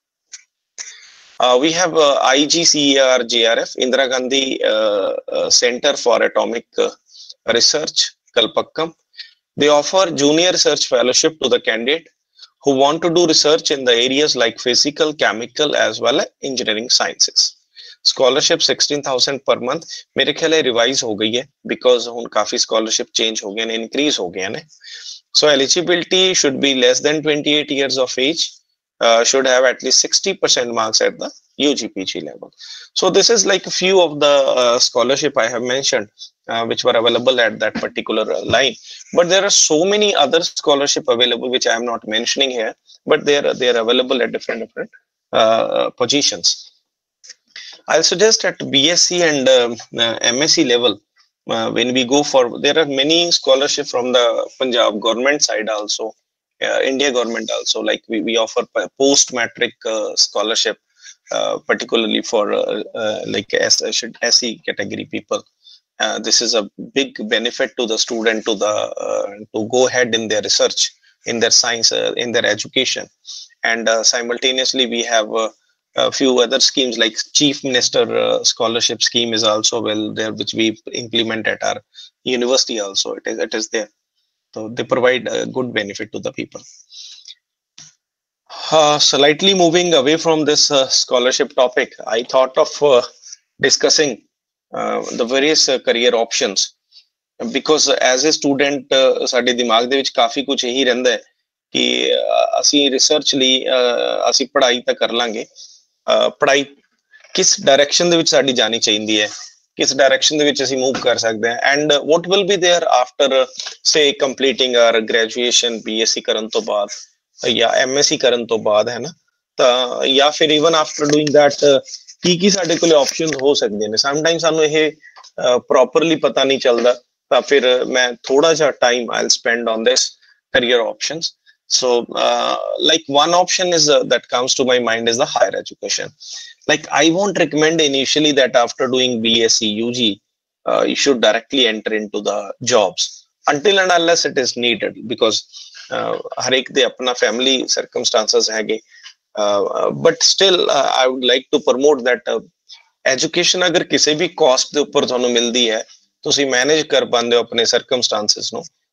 [SPEAKER 4] Uh, we have uh, I G C E R J R F, Indira Gandhi uh, uh, Center for Atomic uh, Research, Kalpakkam. They offer junior research fellowship to the candidate who want to do research in the areas like physical, chemical, as well as engineering sciences. Scholarship sixteen thousand per month. मेरे ख्याल है revise हो गई है because उन काफी scholarship change हो गए हैं, increase हो गए हैं. So eligibility should be less than twenty-eight years of age. Uh, should have at least sixty percent marks at the U G P G level. So this is like a few of the uh, scholarship I have mentioned, uh, which were available at that particular uh, line. But there are so many other scholarship available which I am not mentioning here, but they are they are available at different different uh, positions. I'll suggest at B S c and uh, uh, M S c level, uh, when we go for, there are many scholarship from the Punjab government side also. Uh, India government also, like we, we offer post matric uh, scholarship, uh, particularly for uh, uh, like S, S E category people. Uh, this is a big benefit to the student to the uh, to go ahead in their research, in their science, uh, in their education. And uh, simultaneously we have uh, a few other schemes like Chief Minister uh, scholarship scheme is also well there, which we implement at our university also. It is it is there. So they provide a good benefit to the people. Uh, slightly moving away from this uh, scholarship topic, I thought of uh, discussing uh, the various uh, career options, because as a student, ਸਾਡੇ ਦਿਮਾਗ ਦੇ ਵਿੱਚ ਕਾਫੀ ਕੁਝ ਇਹੀ ਰਹਿੰਦਾ ਹੈ ਕਿ ਅਸੀਂ ਰਿਸਰਚ ਲਈ ਅਸੀਂ ਪੜ੍ਹਾਈ ਤਾਂ ਕਰ ਲਾਂਗੇ, ਪੜ੍ਹਾਈ ਕਿਸ ਡਾਇਰੈਕਸ਼ਨ ਦੇ ਵਿੱਚ ਸਾਡੀ ਜਾਣੀ ਚਾਹੀਦੀ ਹੈ, किस डायरेक्शन ਦੇ ਵਿੱਚ ਅਸੀਂ मूव कर सकते हैं, and what will be there after say completing our graduation B S c ਕਰਨ ਤੋਂ ਬਾਅਦ ਜਾਂ M S c ਕਰਨ ਤੋਂ ਬਾਅਦ, ਹੈ ਨਾ, ਤਾਂ ਜਾਂ ਫਿਰ even after doing that ਕੀ ਕੀ ਸਾਡੇ ਕੋਲ ਆਪਸ਼ਨਸ ਹੋ ਸਕਦੇ ਨੇ. ਸਮਟਾਈਮ ਸਾਨੂੰ ਇਹ ਪ੍ਰੋਪਰਲੀ ਪਤਾ ਨਹੀਂ ਚੱਲਦਾ, ਤਾਂ ਫਿਰ ਮੈਂ ਥੋੜਾ ਜਿਹਾ time I'll spend on this career options. So uh, like one option is uh, that comes to my mind is the higher education. Like I won't recommend initially that after doing B S c U G uh, you should directly enter into the jobs until and unless it is needed, because har ek de apna family circumstances hai ge, uh, but still uh, I would like to promote that uh, education agar kisi bhi cost de upar thanu mildi hai, tusi manage kar pande ho apne circumstances nu,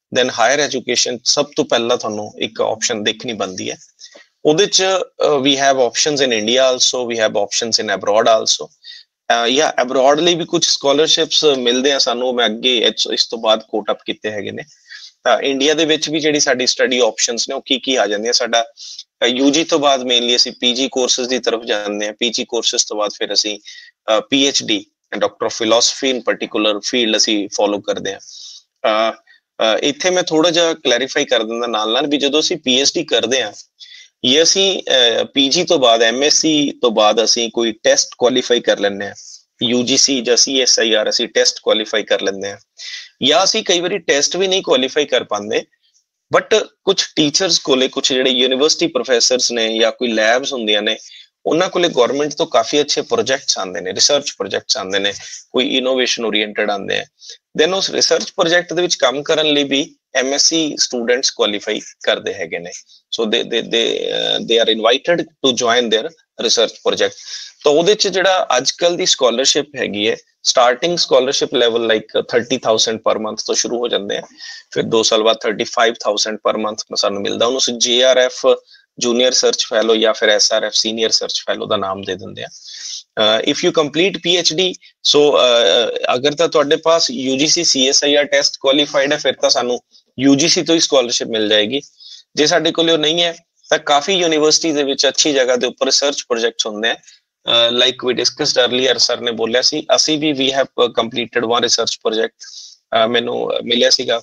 [SPEAKER 4] then higher education ਸਭ ਤੋਂ ਪਹਿਲਾਂ ਤੁਹਾਨੂੰ ਇੱਕ option ਦੇਖਣੀ ਬਣਦੀ ਹੈ। ਉਹਦੇ ਚ we have options in India also, we have options in abroad also। ਜਾਂ abroad ਲਈ ਵੀ ਕੁਝ scholarships ਮਿਲਦੇ ਆ ਸਾਨੂੰ, ਮੈਂ ਅੱਗੇ ਇਸ ਤੋਂ ਬਾਅਦ ਕੋਟ ਅਪ ਕੀਤੇ ਹੈਗੇ ਨੇ। ਤਾਂ ਇੰਡੀਆ ਦੇ ਵਿੱਚ ਵੀ ਜਿਹੜੀ ਸਾਡੀ ਸਟੱਡੀ ਆਪਸ਼ਨਸ ਨੇ ਉਹ ਕੀ ਕੀ ਆ ਜਾਂਦੀਆਂ। ਸਾਡਾ ਯੂਜੀ ਤੋਂ ਬਾਅਦ ਮੇਨਲੀ ਅਸੀਂ ਪੀਜੀ ਕੋਰਸਿਸ ਦੀ ਤਰਫ ਜਾਂਦੇ ਹਾਂ। ਪੀਜੀ ਕੋਰਸਿਸ ਤੋਂ ਬਾਅਦ ਫਿਰ ਅਸੀਂ PhD doctor of philosophy in particular field ਅਸੀਂ ਫੋਲੋ ਕਰਦੇ ਹਾਂ। ਇੱਥੇ ਮੈਂ ਥੋੜਾ ਜਿਹਾ ਕਲੈਰੀਫਾਈ ਕਰ ਦਿੰਦਾ ਨਾਲ ਨਾਲ ਵੀ ਜਦੋਂ ਅਸੀਂ ਪੀਐਚਡੀ ਕਰਦੇ ਹਾਂ ਇਹ ਅਸੀਂ ਪੀਜੀ ਤੋਂ ਬਾਅਦ ਐਮਐਸਸੀ ਤੋਂ ਬਾਅਦ ਅਸੀਂ ਕੋਈ ਟੈਸਟ ਕੁਆਲੀਫਾਈ ਕਰ ਲੈਂਦੇ ਹਾਂ, ਯੂਜੀਸੀ ਜਾਂ ਸੀਐਸਆਈਆਰ ਅਸੀਂ ਟੈਸਟ ਕੁਆਲੀਫਾਈ ਕਰ ਲੈਂਦੇ ਹਾਂ। ਜਾਂ ਅਸੀਂ ਕਈ ਵਾਰੀ ਟੈਸਟ ਵੀ ਨਹੀਂ ਕੁਆਲੀਫਾਈ ਕਰ ਪਾਉਂਦੇ, ਬਟ ਕੁਝ ਟੀਚਰਸ ਕੋਲੇ ਕੁਝ ਜਿਹੜੇ ਯੂਨੀਵਰਸਿਟੀ ਪ੍ਰੋਫੈਸਰਸ ਨੇ ਜਾਂ ਕੋਈ ਲੈਬਸ ਹੁੰਦੀਆਂ ਨੇ ਉਹਨਾਂ ਕੋਲੇ ਗਵਰਨਮੈਂਟ ਤੋਂ ਕਾਫੀ ਅੱਛੇ ਪ੍ਰੋਜੈਕਟਸ ਆਉਂਦੇ ਨੇ, ਰਿਸਰਚ ਪ੍ਰੋਜੈਕਟਸ ਆਉਂਦੇ ਨੇ, ਕੋਈ ਇਨੋਵੇਸ਼ਨ ਓਰੀਐਂਟਡ ਆਉਂਦੇ ਆ। ਦੈਨ ਉਸ ਰਿਸਰਚ ਪ੍ਰੋਜੈਕਟ ਦੇ ਵਿੱਚ ਕੰਮ ਕਰਨ ਲਈ ਵੀ ਐਮਐਸਸੀ ਸਟੂਡੈਂਟਸ ਕੁਆਲੀਫਾਈ ਕਰਦੇ ਹੈਗੇ ਨੇ। ਸੋ they they they are invited to join their research project. ਤਾਂ ਉਹਦੇ ਚ ਜਿਹੜਾ ਅੱਜ ਕੱਲ ਦੀ ਸਕੋਲਰਸ਼ਿਪ ਹੈਗੀ ਹੈ, starting scholarship level like thirty thousand per month ਤੋਂ ਸ਼ੁਰੂ ਹੋ ਜਾਂਦੇ ਆ, ਫਿਰ ਦੋ ਸਾਲ ਬਾਅਦ thirty five thousand per month ਸਾਨੂੰ ਮਿਲਦਾ। ਉਹਨੂੰ ਅਸੀਂ J R F junior research fellow ਜਾਂ ਫਿਰ S R F senior research fellow ਦਾ ਨਾਮ ਦੇ ਦਿੰਦੇ ਆ। If you complete PhD, so ਅਗਰ ਤਾਂ ਤੁਹਾਡੇ ਪਾਸ ਯੂਜੀਸੀ ਸੀਐਸਆਈਆਰ ਟੈਸਟ ਕੁਆਲੀਫਾਈਡ ਹੈ ਫਿਰ ਤਾਂ ਸਾਨੂੰ ਯੂਜੀਸੀ ਤੋਂ ਹੀ ਸਕੋਲਰਸ਼ਿਪ ਮਿਲ ਜਾਏਗੀ। ਜੇ ਸਾਡੇ ਕੋਲ ਉਹ ਨਹੀਂ ਹੈ ਤਾਂ ਕਾਫੀ ਯੂਨੀਵਰਸਿਟੀ ਦੇ ਵਿੱਚ ਅੱਛੀ ਜਗ੍ਹਾ ਦੇ ਉੱਪਰ ਰਿਸਰਚ ਪ੍ਰੋਜੈਕਟਸ ਹੁੰਦੇ ਆ। Like we discussed earlier, sir ਨੇ ਬੋਲਿਆ ਸੀ ਅਸੀਂ ਵੀ we have completed one research project. ਮੈਨੂੰ ਮਿਲਿਆ ਸੀਗਾ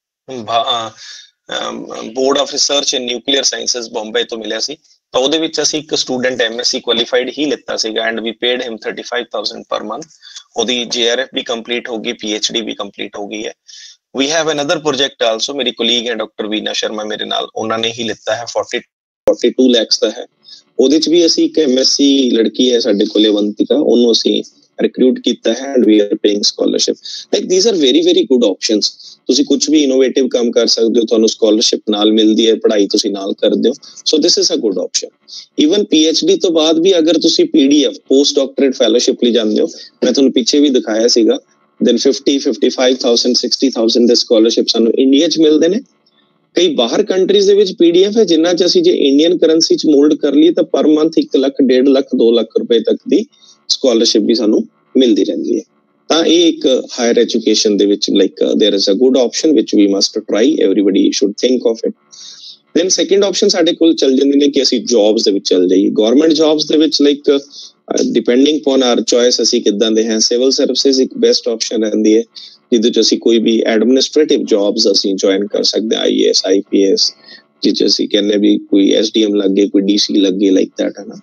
[SPEAKER 4] board of research in nuclear sciences Bombay ਤੋਂ ਮਿਲਿਆ ਸੀ। ਤਾਂ ਉਹਦੇ ਵਿੱਚ ਅਸੀਂ ਇੱਕ ਸਟੂਡੈਂਟ ਐਮਐਸਸੀ ਕੁਆਲੀਫਾਈਡ ਹੀ ਲਿੱਤਾ ਸੀਗਾ and we paid him thirty five thousand per month. ਉਹਦੀ ਜੇਆਰਐਫ ਵੀ ਕੰਪਲੀਟ ਹੋ ਗਈ, ਪੀਐਚਡੀ ਵੀ ਕੰਪਲੀਟ ਹੋ ਗਈ ਹੈ। We have another project also, ਮੇਰੀ ਕੋਲੀਗ ਹੈ ਡਾਕਟਰ ਵੀਨਾ ਸ਼ਰਮਾ ਮੇਰੇ ਨਾਲ, ਉਹਨਾਂ ਨੇ ਹੀ ਲਿੱਤਾ ਹੈ forty forty-two lakhs ਦਾ ਹੈ। ਉਹਦੇ ਚ ਵੀ ਅਸੀਂ ਇੱਕ ਐਮਐਸਸੀ ਲੜਕੀ ਹੈ ਸਾਡੇ ਕੋਲੇ ਅਵੰਤਿਕਾ, ਉਹਨੂੰ ਅਸੀਂ ਰਿਕਰੂਟ ਕੀਤਾ ਹੈ and we are paying scholarship. Like these are very very good options. ਤੁਸੀਂ ਕੁਝ ਵੀ ਇਨੋਵੇਟਿਵ ਕੰਮ ਕਰ ਸਕਦੇ ਹੋ, ਤੁਹਾਨੂੰ ਸਕੋਲਰਸ਼ਿਪ ਨਾਲ ਮਿਲਦੀ ਹੈ, ਪੜ੍ਹਾਈ ਤੁਸੀਂ ਨਾਲ ਕਰਦੇ ਹੋ। So this is a good option. Even PhD ਤੋਂ ਬਾਅਦ ਵੀ ਅਗਰ ਤੁਸੀਂ ਪੀਡੀਐਫ ਪੋਸਟ ਡਾਕਟਰੇਟ ਫੈਲੋਸ਼ਿਪ ਲਈ ਜਾਂਦੇ ਹੋ, ਮੈਂ ਤੁਹਾਨੂੰ ਪਿੱਛੇ ਵੀ ਦਿਖਾਇਆ ਸੀਗਾ, then fifty fifty-five thousand sixty thousand ਦੇ ਸਕੋਲਰਸ਼ਿਪ ਸਾਨੂੰ ਇੰਡੀਆ ਚ ਮਿਲਦੇ ਨੇ। ਕਈ ਬਾਹਰ ਕੰਟਰੀਜ਼ ਦੇ ਵਿੱਚ ਪੀਡੀਐਫ ਹੈ ਜਿੰਨਾ ਚ ਅਸੀਂ ਜੇ ਇੰਡੀਅਨ ਕਰੰਸੀ ਚ ਮੋਲਡ ਕਰ ਲਈਏ ਤਾਂ ਪਰ ਮੰਥ ਇੱਕ ਲੱਖ ਡੇਢ ਲੱਖ ਦੋ ਲੱਖ ਰੁਪਏ ਤੱਕ ਦੀ ਸਕੋਲਰਸ਼ਿਪ ਵੀ ਸਾਨੂੰ ਮਿਲਦੀ ਰਹਿੰਦੀ ਹੈ। ਤਾਂ ਇਹ ਇੱਕ ਹਾਇਰ ਐਜੂਕੇਸ਼ਨ ਦੇ ਵਿੱਚ like there is a good option ਵਿਚ we must try, everybody should think of it. Then second option ਸਾਡੇ ਕੋਲ ਚੱਲ ਜਾਂਦੇ ਨੇ ਕਿ ਅਸੀਂ ਜੌਬਸ ਦੇ ਵਿੱਚ ਚੱਲ ਜਾਈਏ। ਗਵਰਨਮੈਂਟ ਜੌਬਸ ਦੇ ਵਿੱਚ like depending on our choice ਅਸੀਂ ਕਿੱਦਾਂ ਦੇ ਹਾਂ। ਸਿਵਲ ਸਰਵਿਸਿਜ਼ ਇੱਕ ਬੈਸਟ ਆਪਸ਼ਨ ਰਹਿੰਦੀ ਹੈ ਜਿਹਦੇ ਚ ਅਸੀਂ ਕੋਈ ਵੀ ਐਡਮਿਨਿਸਟ੍ਰੇਟਿਵ ਜੌਬਸ ਅਸੀਂ ਜੁਆਇਨ ਕਰ ਸਕਦੇ ਹਾਂ, ਆਈ A S I P S, ਜਿਹ ਅਸੀਂ ਕਹਿੰਦੇ ਵੀ ਕੋਈ ਐਸ ਡੀ ਐਮ ਲੱਗੇ, ਕੋਈ ਡੀ ਸੀ ਲੱਗੇ, ਲਾਈਕ ਦੈਟ ਹੈ ਨਾ।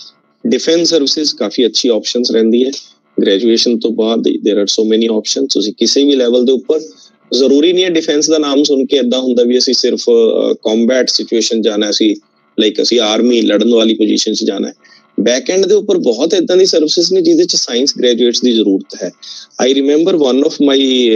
[SPEAKER 4] ਡਿਫੈਂਸ ਸਰਵਿਸਿਜ਼ ਕਾਫੀ ਅੱਛੀ ਆਪਸ਼ਨਸ ਰਹਿੰਦੀ ਹੈ। ਗ੍ਰੈਜੂਏਸ਼ਨ ਤੋਂ ਬਾਅਦ ਦੇਰ ਆਰ ਸੋ ਮੈਨੀ ਆਪਸ਼ਨ। ਤੁਸੀਂ ਕਿਸੇ ਵੀ ਲੈਵਲ ਦੇ ਉੱਪਰ, ਜ਼ਰੂਰੀ ਨਹੀਂ ਹੈ ਡਿਫੈਂਸ ਦਾ ਨਾਮ ਸੁਣ ਕੇ ਏਦਾਂ ਹੁੰਦਾ ਵੀ ਅਸੀਂ ਸਿਰਫ ਕੰਬੈਟ ਸਿਚੁਏਸ਼ਨ ਜਾਣਾ, ਅਸੀਂ ਲਾਈਕ ਅਸੀਂ ਆਰਮੀ ਲੜਨ ਵਾਲੀ ਪੋਜੀਸ਼ਨ ਚ ਜਾਣਾ ਹੈ। ਬੈਕ ਐਂਡ ਦੇ ਉੱਪਰ ਬਹੁਤ ਏਦਾਂ ਦੀ ਸਰਵਿਸਿਜ਼ ਨੇ ਜਿਹਦੇ ਚ ਸਾਇੰਸ ਗ੍ਰੈਜੂਏਟਸ ਦੀ ਜ਼ਰੂਰਤ ਹੈ। I remember one of my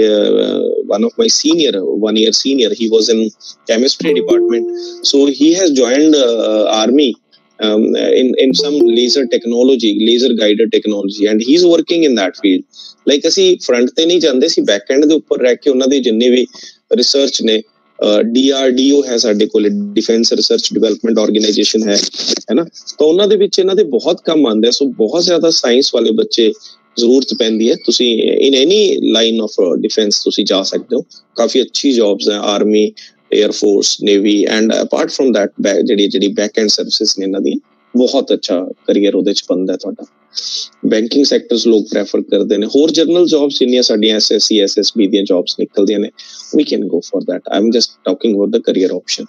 [SPEAKER 4] one of my senior one year senior he was in chemistry department, so he has joined army Um, in in some laser technology, laser guided technology, and he's working in that field. Like ਅਸੀਂ front ਤੇ ਨਹੀਂ ਜਾਂਦੇ, ਅਸੀਂ back end ਦੇ ਉੱਪਰ ਰਹਿ ਕੇ ਉਹਨਾਂ ਦੇ ਜਿੰਨੇ ਵੀ research ਨੇ, ਡੀ ਆਰ ਡੀ ਓ ਹੈ ਸਾਡੇ ਕੋਲ, ਡਿਫੈਂਸ ਰਿਸਰਚ ਡਿਵੈਲਪਮੈਂਟ ਆਰਗੇਨਾਈਜੇਸ਼ਨ ਹੈ ਹੈ ਨਾ, ਤਾਂ ਉਹਨਾਂ ਦੇ ਵਿੱਚ ਇਹਨਾਂ ਦੇ ਬਹੁਤ ਕੰਮ ਆਉਂਦੇ। ਸੋ ਬਹੁਤ ਜ਼ਿਆਦਾ ਸਾਇੰਸ ਵਾਲੇ ਬੱਚੇ ਜ਼ਰੂਰਤ ਪੈਂਦੀ ਹੈ। ਤੁਸੀਂ in any line of defence ਤੁਸੀਂ ਜਾ ਸਕਦੇ ਹੋ। ਕਾਫੀ ਅੱਛੀ ਜੌਬਸ ਹੈ, army, air force, navy, and apart from that ਜਿਹੜੀ ਜਿਹੜੀ ਬੈਕ ਐਂਡ ਸਰਵਿਸਿਜ਼ ਨੇ ਇਹਨਾਂ ਦੀ ਬਹੁਤ ਅੱਛਾ ਕਰੀਅਰ ਉਹਦੇ ਚ ਬਣਦਾ ਤੁਹਾਡਾ। ਬੈਂਕਿੰਗ ਸੈਕਟਰਸ ਲੋਕ ਪ੍ਰੈਫਰ ਕਰਦੇ ਨੇ। ਹੋਰ ਜਨਰਲ ਜੌਬਸ ਜਿੰਨੀਆਂ ਸਾਡੀਆਂ S S C S S B ਦੀਆਂ ਜੌਬਸ ਨਿਕਲਦੀਆਂ ਨੇ, we can go for that. I am just talking about the career option.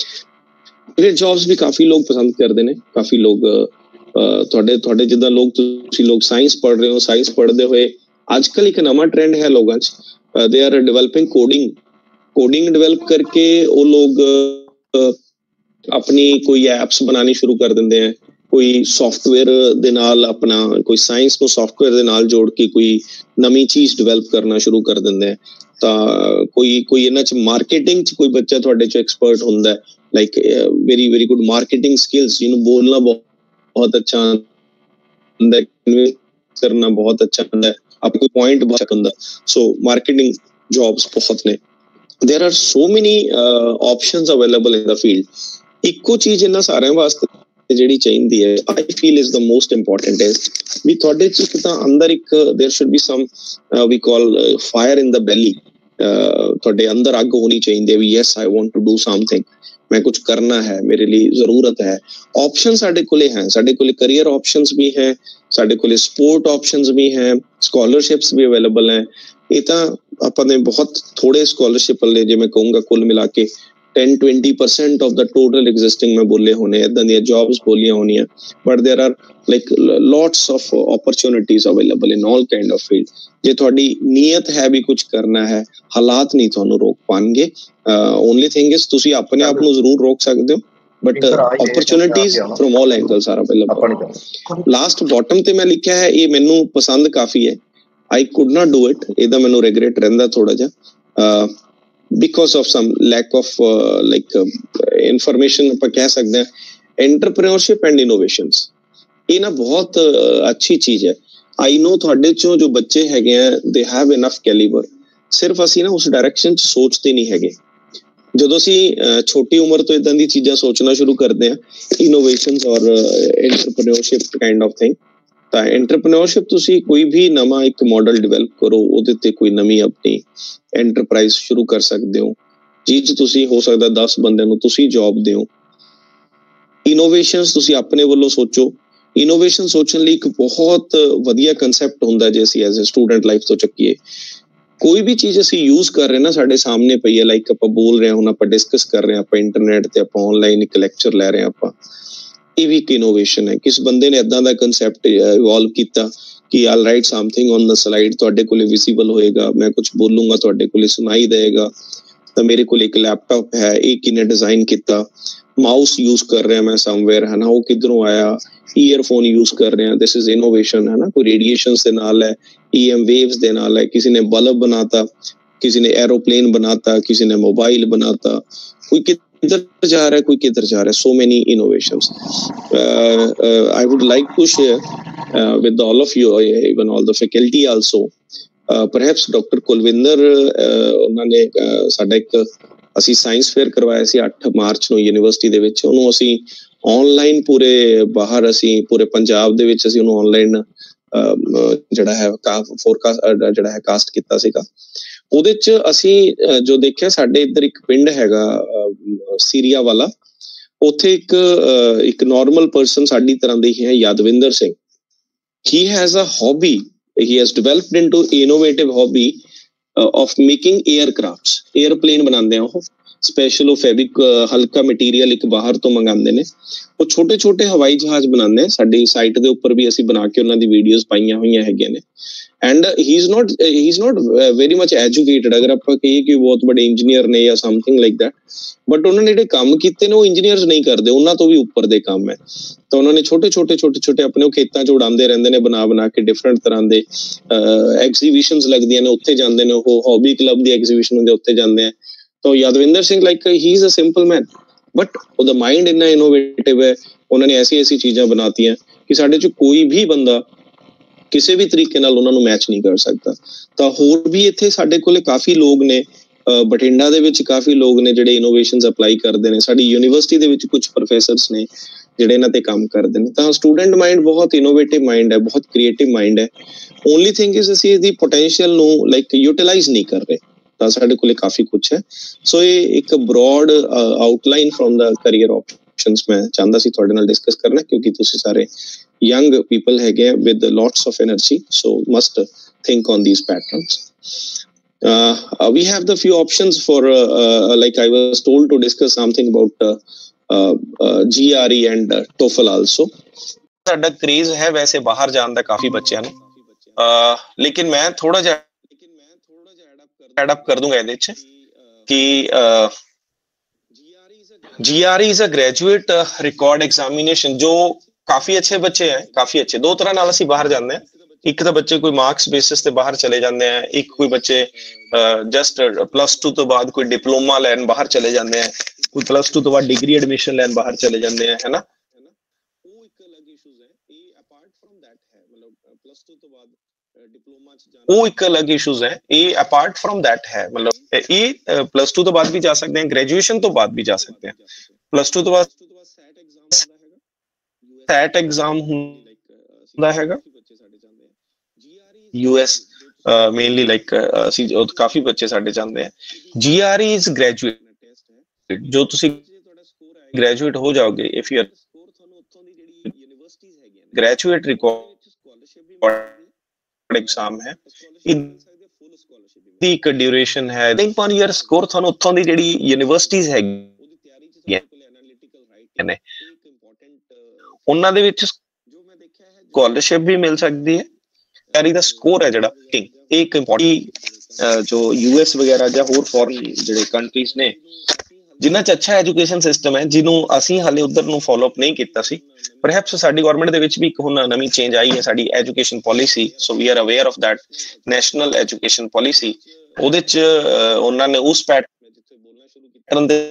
[SPEAKER 4] Career jobs ਵੀ ਕਾਫੀ ਲੋਕ ਪਸੰਦ ਕਰਦੇ ਨੇ। ਕਾਫੀ ਲੋਕ ਤੁਹਾਡੇ ਤੁਹਾਡੇ ਜਿੱਦਾਂ ਲੋਕ ਤੁਸੀਂ ਲੋਕ ਸਾਇੰਸ ਪੜ੍ਹ ਰਹੇ ਹੋ, ਸਾਇੰਸ ਪੜ੍ਹਦੇ ਹੋਏ ਅੱਜ ਕੱਲ੍ਹ ਇੱਕ ਨਵਾਂ ਟ੍ਰੈਂਡ ਹੈ ਲੋਕਾਂ ਚ, they are developing coding. Coding develop ਕਰਕੇ ਉਹ ਲੋਕ ਆਪਣੀ ਕੋਈ ਐਪਸ ਬਣਾਉਣੀ ਸ਼ੁਰੂ ਕਰ ਦਿੰਦੇ ਹੈ। ਕੋਈ ਸੌਫਟਵੇਅਰ ਦੇ ਨਾਲ ਆਪਣਾ ਕੋਈ ਸਾਇੰਸ ਨੂੰ ਸੌਫਟਵੇਅਰ ਦੇ ਨਾਲ ਜੋੜ ਕੇ ਕੋਈ ਨਵੀਂ ਚੀਜ਼ ਡਿਵੈਲਪ ਕਰਨਾ ਸ਼ੁਰੂ ਕਰ ਦਿੰਦੇ ਹੈ। ਤਾਂ ਕੋਈ ਕੋਈ ਇਹਨਾਂ ਚ ਮਾਰਕੀਟਿੰਗ ਚ ਕੋਈ ਬੱਚਾ ਤੁਹਾਡੇ ਚ ਐਕਸਪਰਟ ਹੁੰਦਾ, like very very good marketing skills, ਜਿਹਨੂੰ ਬੋਲਣਾ ਬਹੁਤ ਅੱਛਾ ਹੁੰਦਾ, ਕਰਨਾ ਬਹੁਤ ਅੱਛਾ ਹੁੰਦਾ, ਆਪਣਾ ਕੋਈ ਪੁਆਇੰਟ ਬਹੁਤ ਹੁੰਦਾ। ਸੋ ਮਾਰਕੀਟਿੰਗ ਜੌਬਸ ਬਹੁਤ ਨੇ। there are so many uh, options available in the field. ਇੱਕੋ ਚੀਜ਼ ਇਹਨਾਂ ਸਾਰਿਆਂ ਵਾਸਤੇ ਜਿਹੜੀ ਚਾਹੀਦੀ ਹੈ, I feel is the most important is ਵੀ ਤੁਹਾਡੇ ਚ ਇੱਕ ਤਾਂ ਅੰਦਰ ਇੱਕ there should be some uh, we call uh, fire in the belly. uh, ਤੁਹਾਡੇ ਅੰਦਰ ਅੱਗ ਹੋਣੀ ਚਾਹੀਦੀ ਹੈ ਵੀ yes I want to do something, ਮੈਂ ਕੁਝ ਕਰਨਾ ਹੈ, ਮੇਰੇ ਲਈ ਜ਼ਰੂਰਤ ਹੈ। ਆਪਸ਼ਨ ਸਾਡੇ ਕੋਲੇ ਹੈ, ਸਾਡੇ ਕੋਲੇ ਕਰੀਅਰ ਆਪਸ਼ਨਸ ਵੀ ਹੈ, ਸਾਡੇ ਕੋਲੇ ਸਪੋਰਟ ਆਪਸ਼ਨਸ ਵੀ ਹੈ, ਸਕਾਲਰਸ਼ਿਪਸ ਵੀ ਅਵੇਲੇਬਲ ਹੈ। ਇਹ ਤਾਂ ਆਪਾਂ ਨੇ ਬਹੁਤ ਥੋੜੇ ਸਕਾਲਰਸ਼ਿਪ ਲੈ, ਜੇ ਮੈਂ ਕਹੂੰਗਾ ਕੁੱਲ ਮਿਲਾ ਕੇ ten to twenty percent of the total existing ਮੈਂ ਬੋਲੇ ਹੋਣੇ, ਏਦਾਂ ਦੀਆਂ ਜੌਬਸ ਬੋਲੀਆਂ ਹੋਣੀਆਂ, but there are like lots of opportunities available in all kind of field। ਜੇ ਤੁਹਾਡੀ ਨੀਅਤ ਹੈ ਵੀ ਕੁਝ ਕਰਨਾ ਹੈ, ਹਾਲਾਤ ਨਹੀਂ ਤੁਹਾਨੂੰ ਰੋਕ ਪਾਣਗੇ। ਓਨਲੀ ਥਿੰਗ ਇਜ਼ ਤੁਸੀਂ ਆਪਣੇ ਆਪ ਨੂੰ ਜ਼ਰੂਰ ਰੋਕ ਸਕਦੇ ਹੋ, but opportunities from all angles are available। Last bottom ਤੇ ਮੈਂ ਲਿਖਿਆ ਹੈ, ਇਹ ਮੈਨੂੰ ਪਸੰਦ ਕਾਫੀ ਹੈ, I could not do it, ਇਹਦਾ ਮੈਨੂੰ ਰਿਗਰੇਟ ਰਹਿੰਦਾ ਥੋੜਾ ਜਿਹਾ because of some lack of uh, like uh, information ਆਪਾਂ ਕਹਿ ਸਕਦੇ ਹਾਂ। entrepreneurship and innovations ਇਹ ਨਾ ਬਹੁਤ ਅੱਛੀ ਚੀਜ਼ ਹੈ। I know ਤੁਹਾਡੇ ਚੋਂ ਜੋ ਬੱਚੇ ਹੈਗੇ ਆ they have enough caliber, ਸਿਰਫ ਅਸੀਂ ਨਾ ਉਸ ਡਾਇਰੈਕਸ਼ਨ ਚ ਸੋਚਦੇ ਨਹੀਂ ਹੈਗੇ। ਜਦੋਂ ਅਸੀਂ ਛੋਟੀ ਉਮਰ ਤੋਂ ਇਦਾਂ ਦੀ ਚੀਜ਼ਾਂ ਸੋਚਣਾ ਸ਼ੁਰੂ ਕਰਦੇ ਹਾਂ, ਇਨੋਵੇਸ਼ਨਸ ਔਰ ਐਂਟਰਪ੍ਰੇਨਿਓਰਸ਼ਿਪ ਕਾਈਂਡ ਆਫ ਥਿੰਗ, ਤਾਂ ਐਂਟਰਪ੍ਰੇਨਿਓਰਸ਼ਿਪ ਤੁਸੀਂ ਕੋਈ ਵੀ ਨਵਾਂ ਇੱਕ ਮਾਡਲ ਡਿਵੈਲਪ ਕਰੋ, ਉਹਦੇ ਤੇ ਕੋਈ ਨਵੀਂ ਆਪਣੀ ਐਂਟਰਪ੍ਰਾਈਜ਼ ਸ਼ੁਰੂ ਕਰ ਸਕਦੇ ਹੋ, ਜਿਹ 'ਚ ਤੁਸੀਂ ਹੋ ਸਕਦਾ ਦਸ ਬੰਦਿਆਂ ਨੂੰ ਤੁਸੀਂ ਜੌਬ ਦਿਓ। ਇਨੋਵੇਸ਼ਨਸ ਤੁਸੀਂ ਆਪਣੇ ਵੱਲੋਂ ਸੋਚੋ। ਇਨੋਵੇਸ਼ਨ ਸੋਚਣ ਲਈ ਇੱਕ ਬਹੁਤ ਵਧੀਆ ਕੰਸੈਪਟ ਹੁੰਦਾ, ਜੇ ਅਸੀਂ ਐਜ਼ ਅ ਸਟੂਡੈਂਟ ਲਾਈਫ ਤੋਂ ਚੱਕੀਏ, ਕੋਈ ਵੀ ਚੀਜ਼ ਅਸੀਂ ਯੂਜ਼ ਕਰ ਰਹੇ ਨਾ ਸਾਡੇ ਸਾਹਮਣੇ ਪਈ ਹੈ, ਲਾਈਕ ਆਪਾਂ ਬੋਲ ਰਹੇ ਹਾਂ ਹੁਣ, ਆਪਾਂ ਡਿਸਕਸ ਕਰ ਰਹੇ ਹਾਂ, ਆਪਾਂ ਇੰਟਰਨੈਟ ਤੇ ਆਪਾਂ ਆਨਲਾਈਨ ਇੱਕ ਲੈਕਚਰ ਲੈ ਰਹੇ ਹਾਂ, ਆਪਾਂ ਇਹ ਵੀ ਇੱਕ ਇਨੋਵੇਸ਼ਨ ਹੈ। ਕਿਸ ਬੰਦੇ ਨੇ ਏਦਾਂ ਦਾ ਕੰਸੈਪਟ ਇਵੋਲਵ ਕੀਤਾ ਕਿ all right something on the slide, ਤੁਹਾਡੇ ਕੋਲੇ ਵਿਜ਼ੀਬਲ ਹੋਏਗਾ, ਮੈਂ ਕੁਝ ਬੋਲੂੰਗਾ ਤੁਹਾਡੇ ਕੋਲੇ ਸੁਣਾਈ ਦੇਗਾ। ਤਾਂ ਮੇਰੇ ਕੋਲ ਇੱਕ ਲੈਪਟਾਪ ਹੈ, ਇਹ ਕਿਨੇ ਡਿਜ਼ਾਈਨ ਕੀਤਾ, ਮਾਊਸ ਯੂਜ਼ ਕਰ ਰਿਹਾ ਮੈਂ ਸਮਵੇਅਰ, ਹੈ ਨਾ, ਉਹ ਕਿੱਧਰੋਂ ਆਇਆ, ਈਅਰਫੋਨ ਯੂਜ਼ ਕਰ ਰਹੇ ਹਾਂ, ਦਿਸ ਇਜ਼ ਇਨੋਵੇਸ਼ਨ, ਹੈ ਨਾ। ਕੋਈ ਰੇਡੀਏਸ਼ਨਸ ਦੇ ਨਾਲ ਹੈ, ਈ ਐਮ ਵੇਵਸ ਦੇ ਨਾਲ ਹੈ, ਕਿਸੇ ਨੇ ਬਲਬ ਬਣਾਤਾ, ਕਿਸੇ ਨੇ ਐਰੋਪਲੇਨ ਬਣਾਤਾ, ਕਿਸੇ ਨੇ ਮੋਬਾਈਲ ਬਣਾਤਾ, ਕੋਈ ਕਿੱਧਰ ਜਾ ਰਿਹਾ, ਕੋਈ ਕਿੱਧਰ ਜਾ ਰਿਹਾ, so many innovations। uh, uh, I would like to share uh, with all of you, even all the faculty also, uh, perhaps doctor Kulwinder ਉਹਨਾਂ ਨੇ ਸਾਡਾ ਇੱਕ ਅਸੀਂ ਸਾਇੰਸ ਫੇਅਰ ਕਰਵਾਇਆ ਸੀ ਅੱਠ ਮਾਰਚ ਨੂੰ ਯੂਨੀਵਰਸਿਟੀ ਦੇ ਵਿੱਚ, ਉਹਨੂੰ ਅਸੀਂ ਆਨਲਾਈਨ ਪੂਰੇ ਬਾਹਰ, ਅਸੀਂ ਪੂਰੇ ਪੰਜਾਬ ਦੇ ਵਿੱਚ ਅਸੀਂ ਉਹਨੂੰ ਆਨਲਾਈਨ ਜਿਹੜਾ ਹੈ ਫੋਰਕਾਸਟ ਜਿਹੜਾ ਹੈ ਕਾਸਟ ਕੀਤਾ ਸੀਗਾ। ਉਹਦੇ ਚ ਅਸੀਂ ਜੋ ਦੇਖਿਆ, ਸਾਡੇ ਇੱਧਰ ਇੱਕ ਪਿੰਡ ਹੈਗਾ ਸੀਰੀਆ ਵਾਲਾ, ਉੱਥੇ ਇੱਕ ਇੱਕ ਨਾਰਮਲ ਪਰਸਨ ਸਾਡੀ ਤਰ੍ਹਾਂ ਦੇ ਹੀ ਹੈ, Yadvinder Singh. He has a hobby, he has developed into innovative hobby uh, of making aircrafts, airplane ਬਣਾਉਂਦੇ ਆ ਉਹ ਸਪੈਸ਼ਲ, ਉਹ ਫੈਬਰਿਕ ਹਲਕਾ ਮਟੀਰੀਅਲ ਇੱਕ ਬਾਹਰ ਤੋਂ ਮੰਗਾਉਂਦੇ ਨੇ, ਉਹ ਛੋਟੇ ਛੋਟੇ ਹਵਾਈ ਜਹਾਜ਼ ਬਣਾਉਂਦੇ ਆ। ਸਾਡੀ ਸਾਈਟ ਦੇ ਉੱਪਰ ਵੀ ਅਸੀਂ ਬਣਾ ਕੇ ਉਹਨਾਂ ਦੀ ਵੀਡੀਓਜ਼ ਪਾਈਆਂ ਹੋਈਆਂ ਹੈਗੀਆਂ ਨੇ। And he is not he is not very much educated, ਅਗਰ ਆਪਾਂ ਕਹੀਏ ਕਿ ਬਹੁਤ ਬੜੇ ਇੰਜੀਨੀਅਰ ਨੇ ਜਾਂ ਸਮਥਿੰਗ ਲਾਈਕ ਦੈਟ, ਬਟ ਉਹਨਾਂ ਨੇ ਜਿਹੜੇ ਕੰਮ ਕੀਤੇ ਨੇ ਉਹ ਇੰਜੀਨੀਅਰਸ ਨਹੀਂ ਕਰਦੇ, ਉਹਨਾਂ ਤੋਂ ਵੀ ਉੱਪਰ ਦੇ ਕੰਮ ਹੈ। ਤਾਂ ਉਹਨਾਂ ਨੇ ਛੋਟੇ ਛੋਟੇ ਛੋਟੇ ਛੋਟੇ ਆਪਣੇ ਉਹ ਖੇਤਾਂ 'ਚ ਉਡਾਉਂਦੇ ਰਹਿੰਦੇ ਨੇ, ਬਣਾ ਬਣਾ ਕੇ ਡਿਫਰੈਂਟ ਤਰ੍ਹਾਂ ਦੇ ਐਗਜ਼ੀਬਿਸ਼ਨਸ ਲੱਗਦੀਆਂ ਨੇ, ਉੱਥੇ ਜਾਂਦੇ ਨੇ। ਉਹ ਹੌਬੀ ਕਲੱਬ ਦੀ ਐਗਜ਼ੀਬਿਸ਼ਨ ਹੁੰਦੀ, ਉੱਥੇ ਜਾਂਦੇ ਆ। ਤਾਂ Yadvinder Singh like he is a simple man, but ਉਹਦਾ ਮਾਈਂਡ ਇੰਨਾ ਇਨੋਵੇਟਿਵ ਹੈ। ਉਹਨਾਂ ਨੇ ਐਸੀ ਐਸੀ ਚੀਜ਼ਾਂ ਬਣਾਤੀਆਂ ਕਿ ਸਾਡੇ 'ਚ ਕੋਈ ਵੀ ਬੰਦਾ ਕਿਸੇ ਵੀ ਤਰੀਕੇ ਨਾਲ ਉਹਨਾਂ ਨੂੰ ਮੈਚ ਨਹੀਂ ਕਰ ਸਕਦਾ। ਤਾਂ ਹੋਰ ਵੀ ਇੱਥੇ ਸਾਡੇ ਕੋਲੇ ਕਾਫੀ ਲੋਕ ਨੇ, ਬਠਿੰਡਾ ਦੇ ਵਿੱਚ ਕਾਫੀ ਲੋਕ ਨੇ ਜਿਹੜੇ ਇਨੋਵੇਸ਼ਨਸ ਅਪਲਾਈ ਕਰਦੇ ਨੇ। ਸਾਡੀ ਯੂਨੀਵਰਸਿਟੀ ਦੇ ਵਿੱਚ ਕੁਝ ਪ੍ਰੋਫੈਸਰਸ ਨੇ ਜਿਹੜੇ ਇਹਨਾਂ ਤੇ ਕੰਮ ਕਰਦੇ ਨੇ। ਤਾਂ ਸਟੂਡੈਂਟ ਮਾਈਂਡ ਬਹੁਤ ਇਨੋਵੇਟਿਵ ਮਾਈਂਡ ਹੈ, ਬਹੁਤ ਕ੍ਰੀਏਟਿਵ ਮਾਈਂਡ ਹੈ। ਓਨਲੀ ਥਿੰਗ ਇਜ਼ ਅਸੀਂ ਇਹਦੀ ਪੋਟੈਂਸ਼ੀਅਲ ਨੂੰ ਲਾਈਕ ਯੂਟੀਲਾਈਜ਼ ਨਹੀਂ ਕਰ ਰਹੇ। ਤਾਂ ਸਾਡੇ ਕੋਲੇ ਕਾਫੀ ਕੁਛ ਹੈ। ਸੋ ਇਹ ਇੱਕ broad outline from the career options ਮੈਂ ਚਾਹੁੰਦਾ ਸੀ ਤੁਹਾਡੇ ਨਾਲ ਡਿਸਕਸ ਕਰਨਾ, ਕਿਉਂਕਿ ਤੁਸੀਂ ਸਾਰੇ young people ਹੈਗੇ ਆ with lots of energy, so must think on these patterns. Uh, uh, we have the few options for uh, uh, like I was told to discuss something about uh, uh, uh, G R E and uh, TOEFL also. ਸਾਡਾ craze ਹੈ ਵੈਸੇ ਬਾਹਰ ਜਾਣ ਦਾ ਕਾਫੀ ਬੱਚਿਆਂ ਨੂੰ, ਲੇਕਿਨ ਮੈਂ ਥੋੜਾ ਜਿਹਾ ਐਡ ਅਪ ਕਰ ਦੂੰਗਾ ਇਹਦੇ ਚ ਕਿ G R E is a graduate uh, record examination, ਜੋ ਕਾਫੀ ਅੱਛੇ ਬੱਚੇ ਹੈ, ਕਾਫੀ ਅੱਛੇ ਦੋ ਤਰ੍ਹਾਂ ਨਾਲ ਅਸੀਂ ਬਾਹਰ ਜਾਂਦੇ ਹਾਂ। ਇੱਕ ਤਾਂ ਬੱਚੇ ਕੋਈ ਮਾਰਕਸ ਬੇਸਿਸ ਤੇ ਬਾਹਰ ਚਲੇ ਜਾਂਦੇ ਆ, ਇੱਕ ਕੋਈ ਬੱਚੇ ਜਸਟ ਪਲੱਸ ਟੂ ਤੋਂ ਬਾਅਦ ਕੋਈ ਡਿਪਲੋਮਾ ਲੈਣ ਬਾਹਰ ਚਲੇ ਜਾਂਦੇ ਆ, ਕੋਈ ਪਲੱਸ ਟੂ ਤੋਂ ਬਾਅਦ ਡਿਗਰੀ ਐਡਮਿਸ਼ਨ ਲੈਣ ਬਾਹਰ ਚਲੇ ਜਾਂਦੇ ਆ, ਹੈ ਨਾ। ਉਹ ਇੱਕ ਅਲੱਗ ਇਸ਼ੂਜ਼ ਹੈ। ਇਹ ਅਪਾਰਟ ਫਰਮ ਦੈਟ ਹੈ, ਮਤਲਬ ਪਲੱਸ ਟੂ ਤੋਂ ਬਾਅਦ ਉਹ ਇੱਕ ਅਲੱਗ ਇਸ਼ੂਜ਼ ਹੈ। ਇਹ ਅਪਾਰਟ ਫਰੋਮ ਦੈਟ ਹੈ, ਮਤਲਬ ਇਹ ਪਲੱਸ ਟੂ ਤੋਂ ਬਾਅਦ ਵੀ ਜਾ ਸਕਦੇ ਆ, ਗ੍ਰੈਜੂਏਸ਼ਨ ਤੋਂ ਬਾਅਦ ਵੀ ਜਾ ਸਕਦੇ ਆ। ਪਲੱਸ ਟੂ ਤੋਂ ਬਾਅਦ ਸੈਟ ਐਗਜ਼ਾਮ ਹੁੰਦਾ ਹੈਗਾ ਯੂ ਐਸ ਮੇਨਲੀ, ਲਾਈਕ ਅਸੀਂ ਕਾਫੀ ਬੱਚੇ ਸਾਡੇ ਜਾਂਦੇ ਆ। ਜੀ ਆਰ ਈ ਇਜ਼ ਗ੍ਰੈਜੂਏਟ, ਜੋ ਤੁਸੀਂ ਗ੍ਰੈਜੂਏਟ ਹੋ ਜਾਓਗੇ if you are graduate record exam ਹੈ, ਇਹਦੀ ਇੱਕ ਡਿਊਰੇਸ਼ਨ ਹੈ ਤਿੰਨ ਪੰਜ ਈਅਰ। ਸਕੋਰ ਤੁਹਾਨੂੰ ਉੱਥੋਂ ਦੀ ਜਿਹੜੀ ਯੂਨੀਵਰਸਿਟੀਜ਼ ਹੈਗੀਆਂ ਨੇ ਉਹਨਾਂ ਦੇ ਵਿੱਚ ਸਕਾਲਰਸ਼ਿਪ ਵੀ ਮਿਲ ਸਕਦੀ ਹੈ। ਯਾਰੀ ਦਾ ਸਕੋਰ ਹੈ ਜਿਹੜਾ ਇਹ ਇੱਕ ਇੰਪੋਰਟੈਂਟ ਜੋ ਯੂ ਐਸ ਵਗੈਰਾ ਜਾਂ ਹੋਰ ਫੋਰਨ ਜਿਹੜੇ ਕੰਟਰੀਜ਼ ਨੇ ਜਿਨ੍ਹਾਂ ਚ ਅੱਛਾ ਐਜੂਕੇਸ਼ਨ ਸਿਸਟਮ ਹੈ, ਜਿਹਨੂੰ ਅਸੀਂ ਹਾਲੇ ਉਧਰ ਨੂੰ ਫੋਲੋ ਅਪ ਨਹੀਂ ਕੀਤਾ ਸੀ। ਪਰਹੈਪਸ ਸਾਡੀ ਗਵਰਨਮੈਂਟ ਦੇ ਵਿੱਚ ਵੀ ਇੱਕ ਹੁਣ ਨਵੀਂ ਚੇਂਜ ਆਈ ਹੈ, ਸਾਡੀ education policy. So we are aware of that national education policy. ਉਹਦੇ ਚ ਉਹਨਾਂ ਨੇ ਉਸ ਪੈਟਰਨ ਦੇ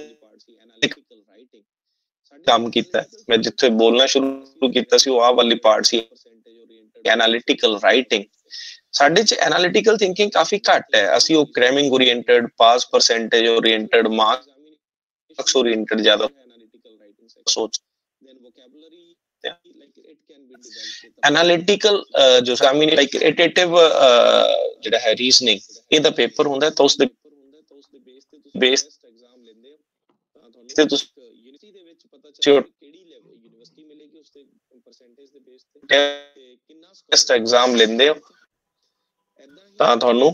[SPEAKER 4] ਕੰਮ ਕੀਤਾ। ਮੈਂ ਜਿੱਥੇ ਬੋਲਣਾ ਸ਼ੁਰੂ ਕੀਤਾ ਸੀ ਉਹ ਆਹ ਵਾਲੀ ਪਾਰਟ ਸੀ, ਐਨਾਲਿਟੀਕਲ ਰਾਈਟਿੰਗ। ਸਾਡੇ ਚ ਐਨਾਲਿਟੀਕਲ ਥਿੰਕਿੰਗ ਕਾਫੀ ਘੱਟ ਹੈ। ਅਸੀਂ ਉਹ cramming oriented, pass percentage oriented, marks oriented ਜ਼ਿਆਦਾ ਸੋਚ। ਐਨਾਲਿਟੀਕਲ ਜੋ ਲਾਈਕ ਇਟਰੇਟਿਵ ਜਿਹੜਾ ਹੈ ਰੀਜ਼ਨਿੰਗ, ਇਹਦਾ ਪੇਪਰ ਹੁੰਦਾ ਤਾਂ ਉਸ ਦੇ ਬੇਸ ਤੇ ਤੁਸੀਂ ਟੈਸਟ ਐਗਜ਼ਾਮ ਲੈਂਦੇ ਹੋ ਤਾਂ ਤੁਹਾਨੂੰ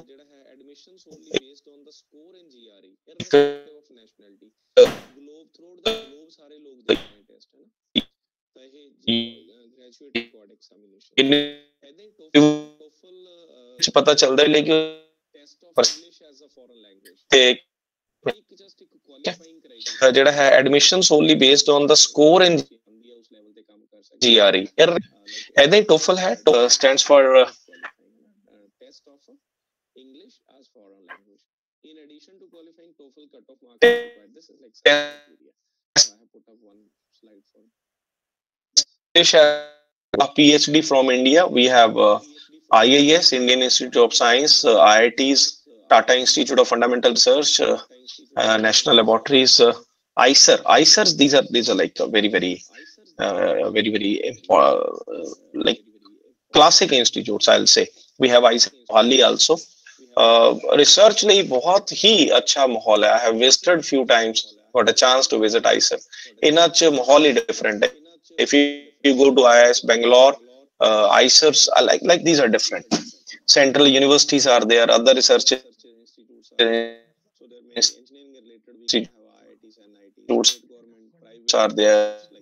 [SPEAKER 4] ਪਤਾ ਚੱਲਦਾ ਹੈ ਲੇਕਿਨ ਜਿਹੜਾ ਹੈ admission solely based on the score in G R E. ਇਹਦਾ TOEFL ਹੈ, stands for test of English as foreign language. In addition to qualifying TOEFL cutoff marks required, this is like criteria. I have put up one slide for a PhD from India. We have uh, I I S, Indian Institute of Science, uh, I I Ts, Tata Institute of Fundamental Research, uh, uh, National Laboratories, uh, I C E R. I C E R, these are these are like uh, very very Uh, very very uh, like classic institutes, I'll say. We have I C E R Mohali also. Uh, research ਲਈ ਬਹੁਤ ਹੀ ਅੱਛਾ ਮਾਹੌਲ ਹੈ. I have visited few times, got a chance to visit I C E R. ਇਹਨਾਂ ਚ ਮਾਹੌਲ ਹੀ different ਹੈ. If you, you go to I I S Bangalore, uh, I C E Rs are like like these are different. Central universities are there, other research institutes are there.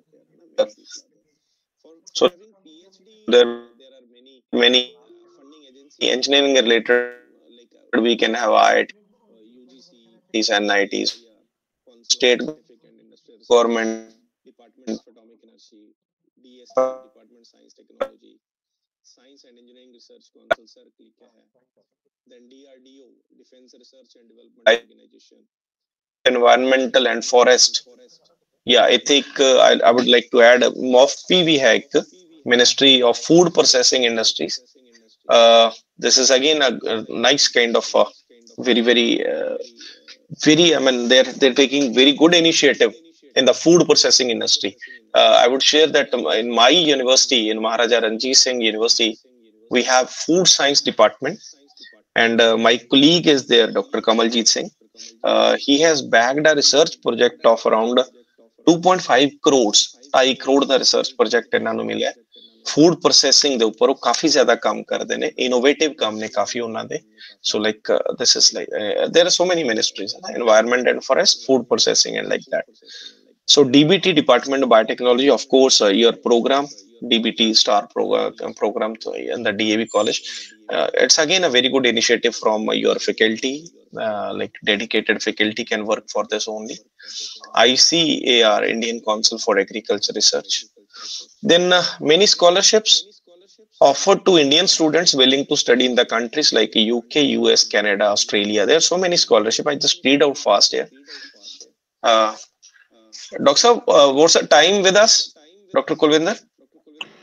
[SPEAKER 4] So there are many engineering related, we can have I I Ts and I I Ts, state government department, science technology, science and engineering research council, sir, then D R D O, Defense Research and Development Organization, environmental and forest. Yeah, I think uh, I, I would like to add M O F P we have Ministry of Food Processing Industries. Uh, this is again a, a nice kind of uh, very very uh, very I mean they're they're taking very good initiative in the food processing industry. Uh, I would share that in my university, in Maharaja Ranjit Singh University, we have food science department, and uh, my colleague is there, Doctor Kamaljit Singh. Uh, he has bagged a research project of around two point five crores, ਢਾਈ ਕਰੋੜ ਦਾ research project ਇਹਨਾਂ ਨੂੰ ਮਿਲਿਆ food processing ਦੇ ਉੱਪਰ। ਉਹ ਕਾਫੀ ਜ਼ਿਆਦਾ ਕੰਮ ਕਰਦੇ ਨੇ, ਇਨੋਵੇਟਿਵ ਕੰਮ ਨੇ ਕਾਫੀ ਉਹਨਾਂ ਦੇ। So like this is like there are so many ministries, environment and forest, food processing and like that. So D B T, Department of Biotechnology, of course, uh, your program D B T star program program in the D A V college, uh, it's again a very good initiative from uh, your faculty. Uh, like dedicated faculty can work for this only. I C A R, Indian Council for Agriculture Research. Then uh, many scholarships offered to Indian students willing to study in the countries like U K, U S, Canada, Australia. There are so many scholarships. I just read out fast here. Uh, Doctor Sahab, uh, what's the time with us, Doctor Kulvinder?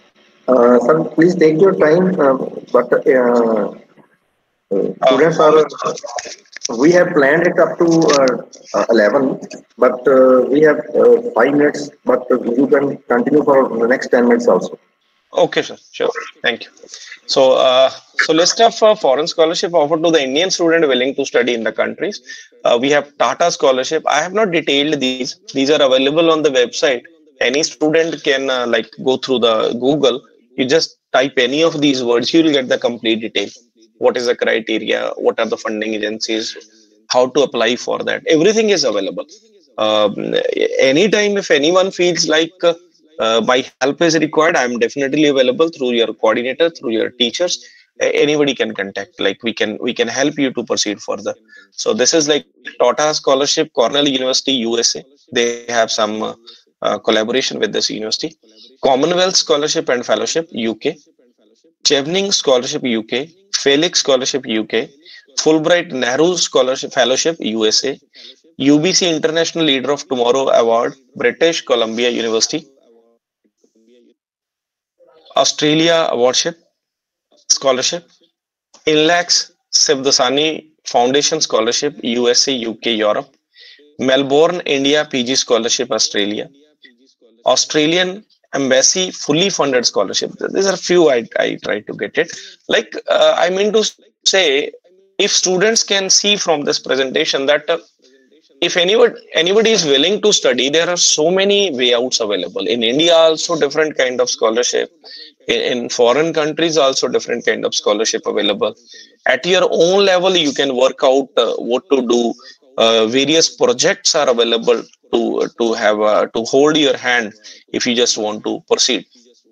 [SPEAKER 1] Uh, sir, please take your time, uh, but uh, uh,
[SPEAKER 4] Uh,
[SPEAKER 1] students
[SPEAKER 4] Mohammed,
[SPEAKER 1] are. We have planned it up to uh, uh, eleven, but uh, we have uh, five minutes. But you can continue for the next ten minutes also.
[SPEAKER 4] okay, sir. Sure. Thank you. So, uh, so list of uh, foreign scholarship offered to the Indian student willing to study in the countries. Uh, we have Tata scholarship. I have not detailed these. These are available on the website. Any student can uh, like go through the Google. You just type any of these words, you will get the complete detail. What is the criteria? What are the funding agencies? How to apply for that? Everything is available. Um, Anytime if anyone feels like uh, uh, my help is required, I'm definitely available through your coordinator, through your teachers. A- anybody can contact, like we can we can help you to proceed further. So this is like Tata scholarship, Cornell University USA. They have some uh, uh, collaboration with this university. Commonwealth scholarship and fellowship UK, Chevening scholarship UK, Felix scholarship UK, Fulbright Nehru scholarship fellowship USA, U B C International Leader of Tomorrow Award, British Columbia University, Australia Awardship Scholarship, Inlax Sivdasani Foundation Scholarship, U S A, U K, Europe, Melbourne, India P G Scholarship, Australia, Australian Embassy fully funded scholarship. These are few I, I try to get it. Like uh, I mean to say, if students can see from this presentation that uh, if anybody anybody is willing to study, there are so many way outs available in India. Also different kind of scholarship in, in foreign countries, also different kind of scholarship available. At your own level you can work out uh, what to do. Uh, various projects are available to to have uh, to hold your hand if you just want to proceed.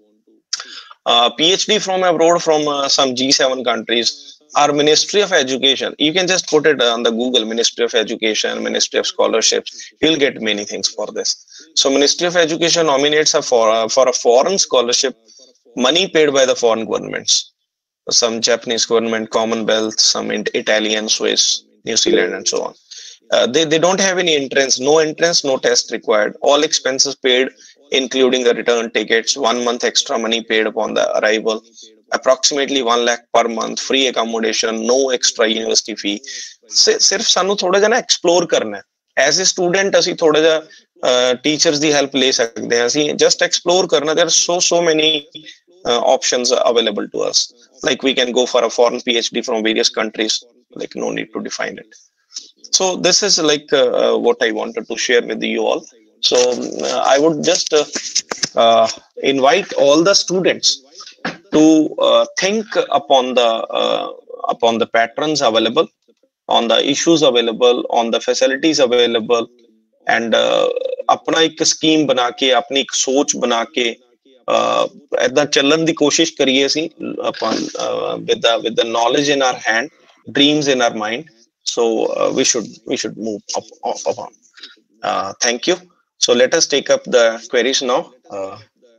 [SPEAKER 4] uh, PhD from abroad, from uh, some G seven countries. Our Ministry of Education, you can just put it on the Google, Ministry of Education, Ministry of Scholarships. You'll get many things for this. So Ministry of Education nominates a for, uh, for a foreign scholarship, money paid by the foreign governments. Some Japanese government, Commonwealth, some Italian, Swiss, New Zealand, and so on. Uh, they, they don't have any entrance, no entrance, no test required. All expenses paid, including the return tickets, one month extra money paid upon the arrival, approximately one lakh per month, free accommodation, no extra university fee. सिर्फ सानू थोड़ा जा ना explore करना है as a student ਅਸੀਂ ਥੋੜਾ ਜਿਹਾ ਟੀਚਰਸ ਦੀ ਹੈਲਪ ਲੈ ਸਕਦੇ ਹਾਂ ਅਸੀਂ ਜਸਟ ਐਕਸਪਲੋਰ ਕਰਨਾ there so so many uh, options available to us like we can go for a foreign PhD from various countries like no need to define it. So this is like uh, uh, what I wanted to share with you all. So uh, I would just uh, uh, invite all the students to uh, think upon the uh, upon the patterns available, on the issues available, on the facilities available, and uh, अपना एक scheme बना के अपनी एक सोच बना के ਏਦਾਂ ਚੱਲਣ ਦੀ ਕੋਸ਼ਿਸ਼ ਕਰੀਏ ਅਸੀਂ ਆਪਾਂ with the with the knowledge in our hand, dreams in our mind. So uh, we should we should move up, up upon. Uh, thank you. So let us take up the queries now. Uh,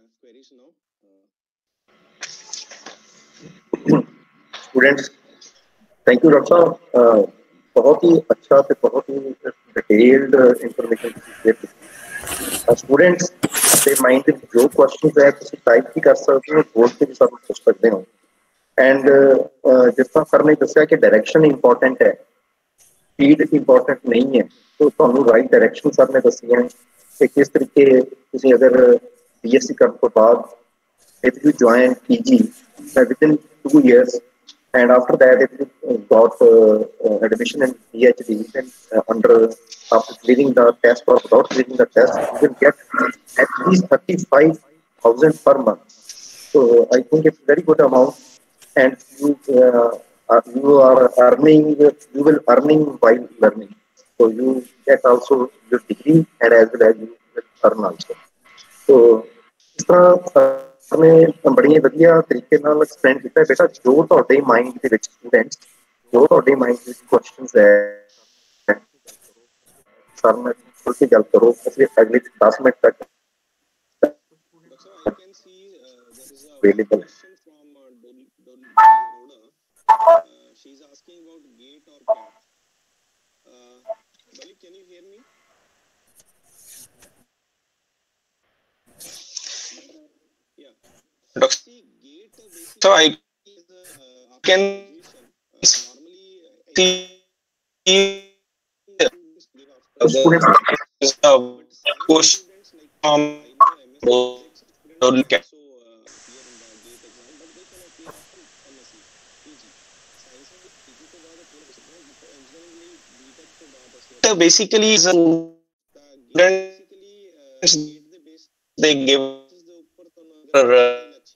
[SPEAKER 1] Students, thank you, Dr. Uh, बहुत ही अच्छा से बहुत ही detailed information share की students अपने mind ਵਿੱਚ ਜੋ questions ਹੈ ਤੁਸੀਂ ਟਾਈਪ ਵੀ ਕਰ ਸਕਦੇ ਹੋ ਬੋਰਡ ਤੇ ਵੀ ਸਾਨੂੰ ਪੁੱਛ ਸਕਦੇ ਹੋ ਐਂਡ ਜਿਸ ਤਰ੍ਹਾਂ ਸਰ ਨੇ ਦੱਸਿਆ ਕਿ ਡਾਇਰੈਕਸ਼ਨ ਇੰਪੋਰਟੈਂਟ ਹੈ ਸਪੀਡ ਇੰਪੋਰਟੈਂਟ ਨਹੀਂ ਹੈ तो ਤੁਹਾਨੂੰ ਰਾਈਟ ਡਾਇਰੈਕਸ਼ਨ ਸਰ ਨੇ ਦੱਸੀ ਹੈ ਕਿ ਕਿਸ ਤਰੀਕੇ ਤੁਸੀਂ ਅਗਰ ਬੀਐਸਸੀ ਕਰਨ ਤੋਂ ਬਾਅਦ if you join P G uh, within two years, and after that, if you uh, got uh, uh, admission in PhD, then uh, under after clearing the test or without clearing the test, you will get at least thirty-five thousand per month. So I think it's a very good amount, and you uh, are, you are earning, you will earning while learning. So you get also your degree, and as well as you will earn also. So ਇਸ ਤਰ੍ਹਾਂ ਨੇ ਬੜੀ ਵਧੀਆ ਤਰੀਕੇ ਨਾਲ explain ਕੀਤਾ ਬੇਟਾ ਜੋ ਤੁਹਾਡੇ ਮਾਈਂਡ ਦੇ ਵਿੱਚ ਸਟੂਡੈਂਟਸ ਜੋ ਤੁਹਾਡੇ ਮਾਈਂਡ ਵਿੱਚ ਕੁਐਸਚਨਸ ਹੈ ਸਰ ਨਾਲ ਖੁੱਲ ਕੇ ਗੱਲ ਕਰੋ ਅਸੀਂ ਅਗਲੇ ਦਸ ਮਿੰਟ ਤੱਕ available
[SPEAKER 4] she's asking about GATE or CAT. Uh, Malik, can you hear me? So I can see
[SPEAKER 1] Students,
[SPEAKER 4] the question from basically students they give uh,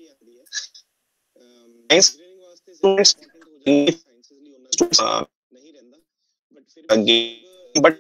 [SPEAKER 4] students uh, again, but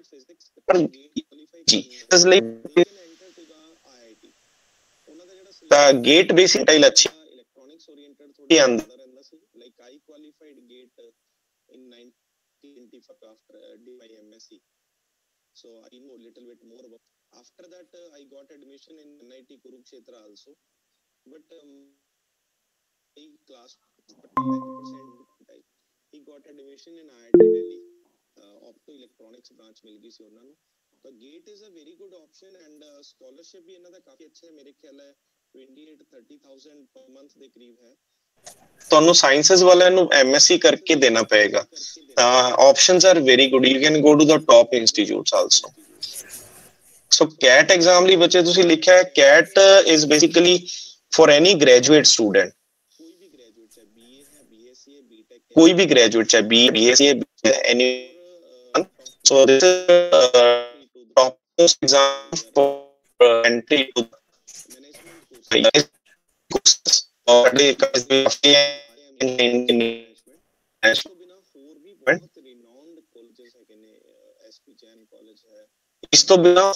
[SPEAKER 4] the gate basically अच्छी अंदर
[SPEAKER 3] like I qualified GATE in nineteen eighty-five after uh, did my M S c. So I know a little bit more about. After that, uh, I got admission in N I T Kurukshetra also, but um, I class but ninety percent he got admission in I I T Delhi, uh, Opto Electronics branch मिल गई सी उन्होंने. तो GATE is a very good option and uh, scholarship भी इन्हों दा काफी अच्छा है. मेरे ख्याल है twenty-eight to thirty thousand per month ਦੇ ਕਰੀਬ ਹੈ.
[SPEAKER 4] ਤੁਹਾਨੂੰ ਸਾਇੰਸਸ ਵਾਲਿਆਂ ਨੂੰ ਐਮਐਸਸੀ ਕਰਕੇ ਦੇਣਾ ਪਏਗਾ. ਤਾਂ options are very good, you can go to the top institutes also. So CAT exam ਲਈ ਬੱਚੇ ਤੁਸੀਂ ਲਿਖਿਆ CAT is basically for any graduate student, ਕੋਈ ਵੀ ਗ੍ਰੈਜੂਏਟ ਚਾਹੇ B BSc any. So this is top exam for entry to और ਇਸ ਤੋਂ ਬਿਨਾਂ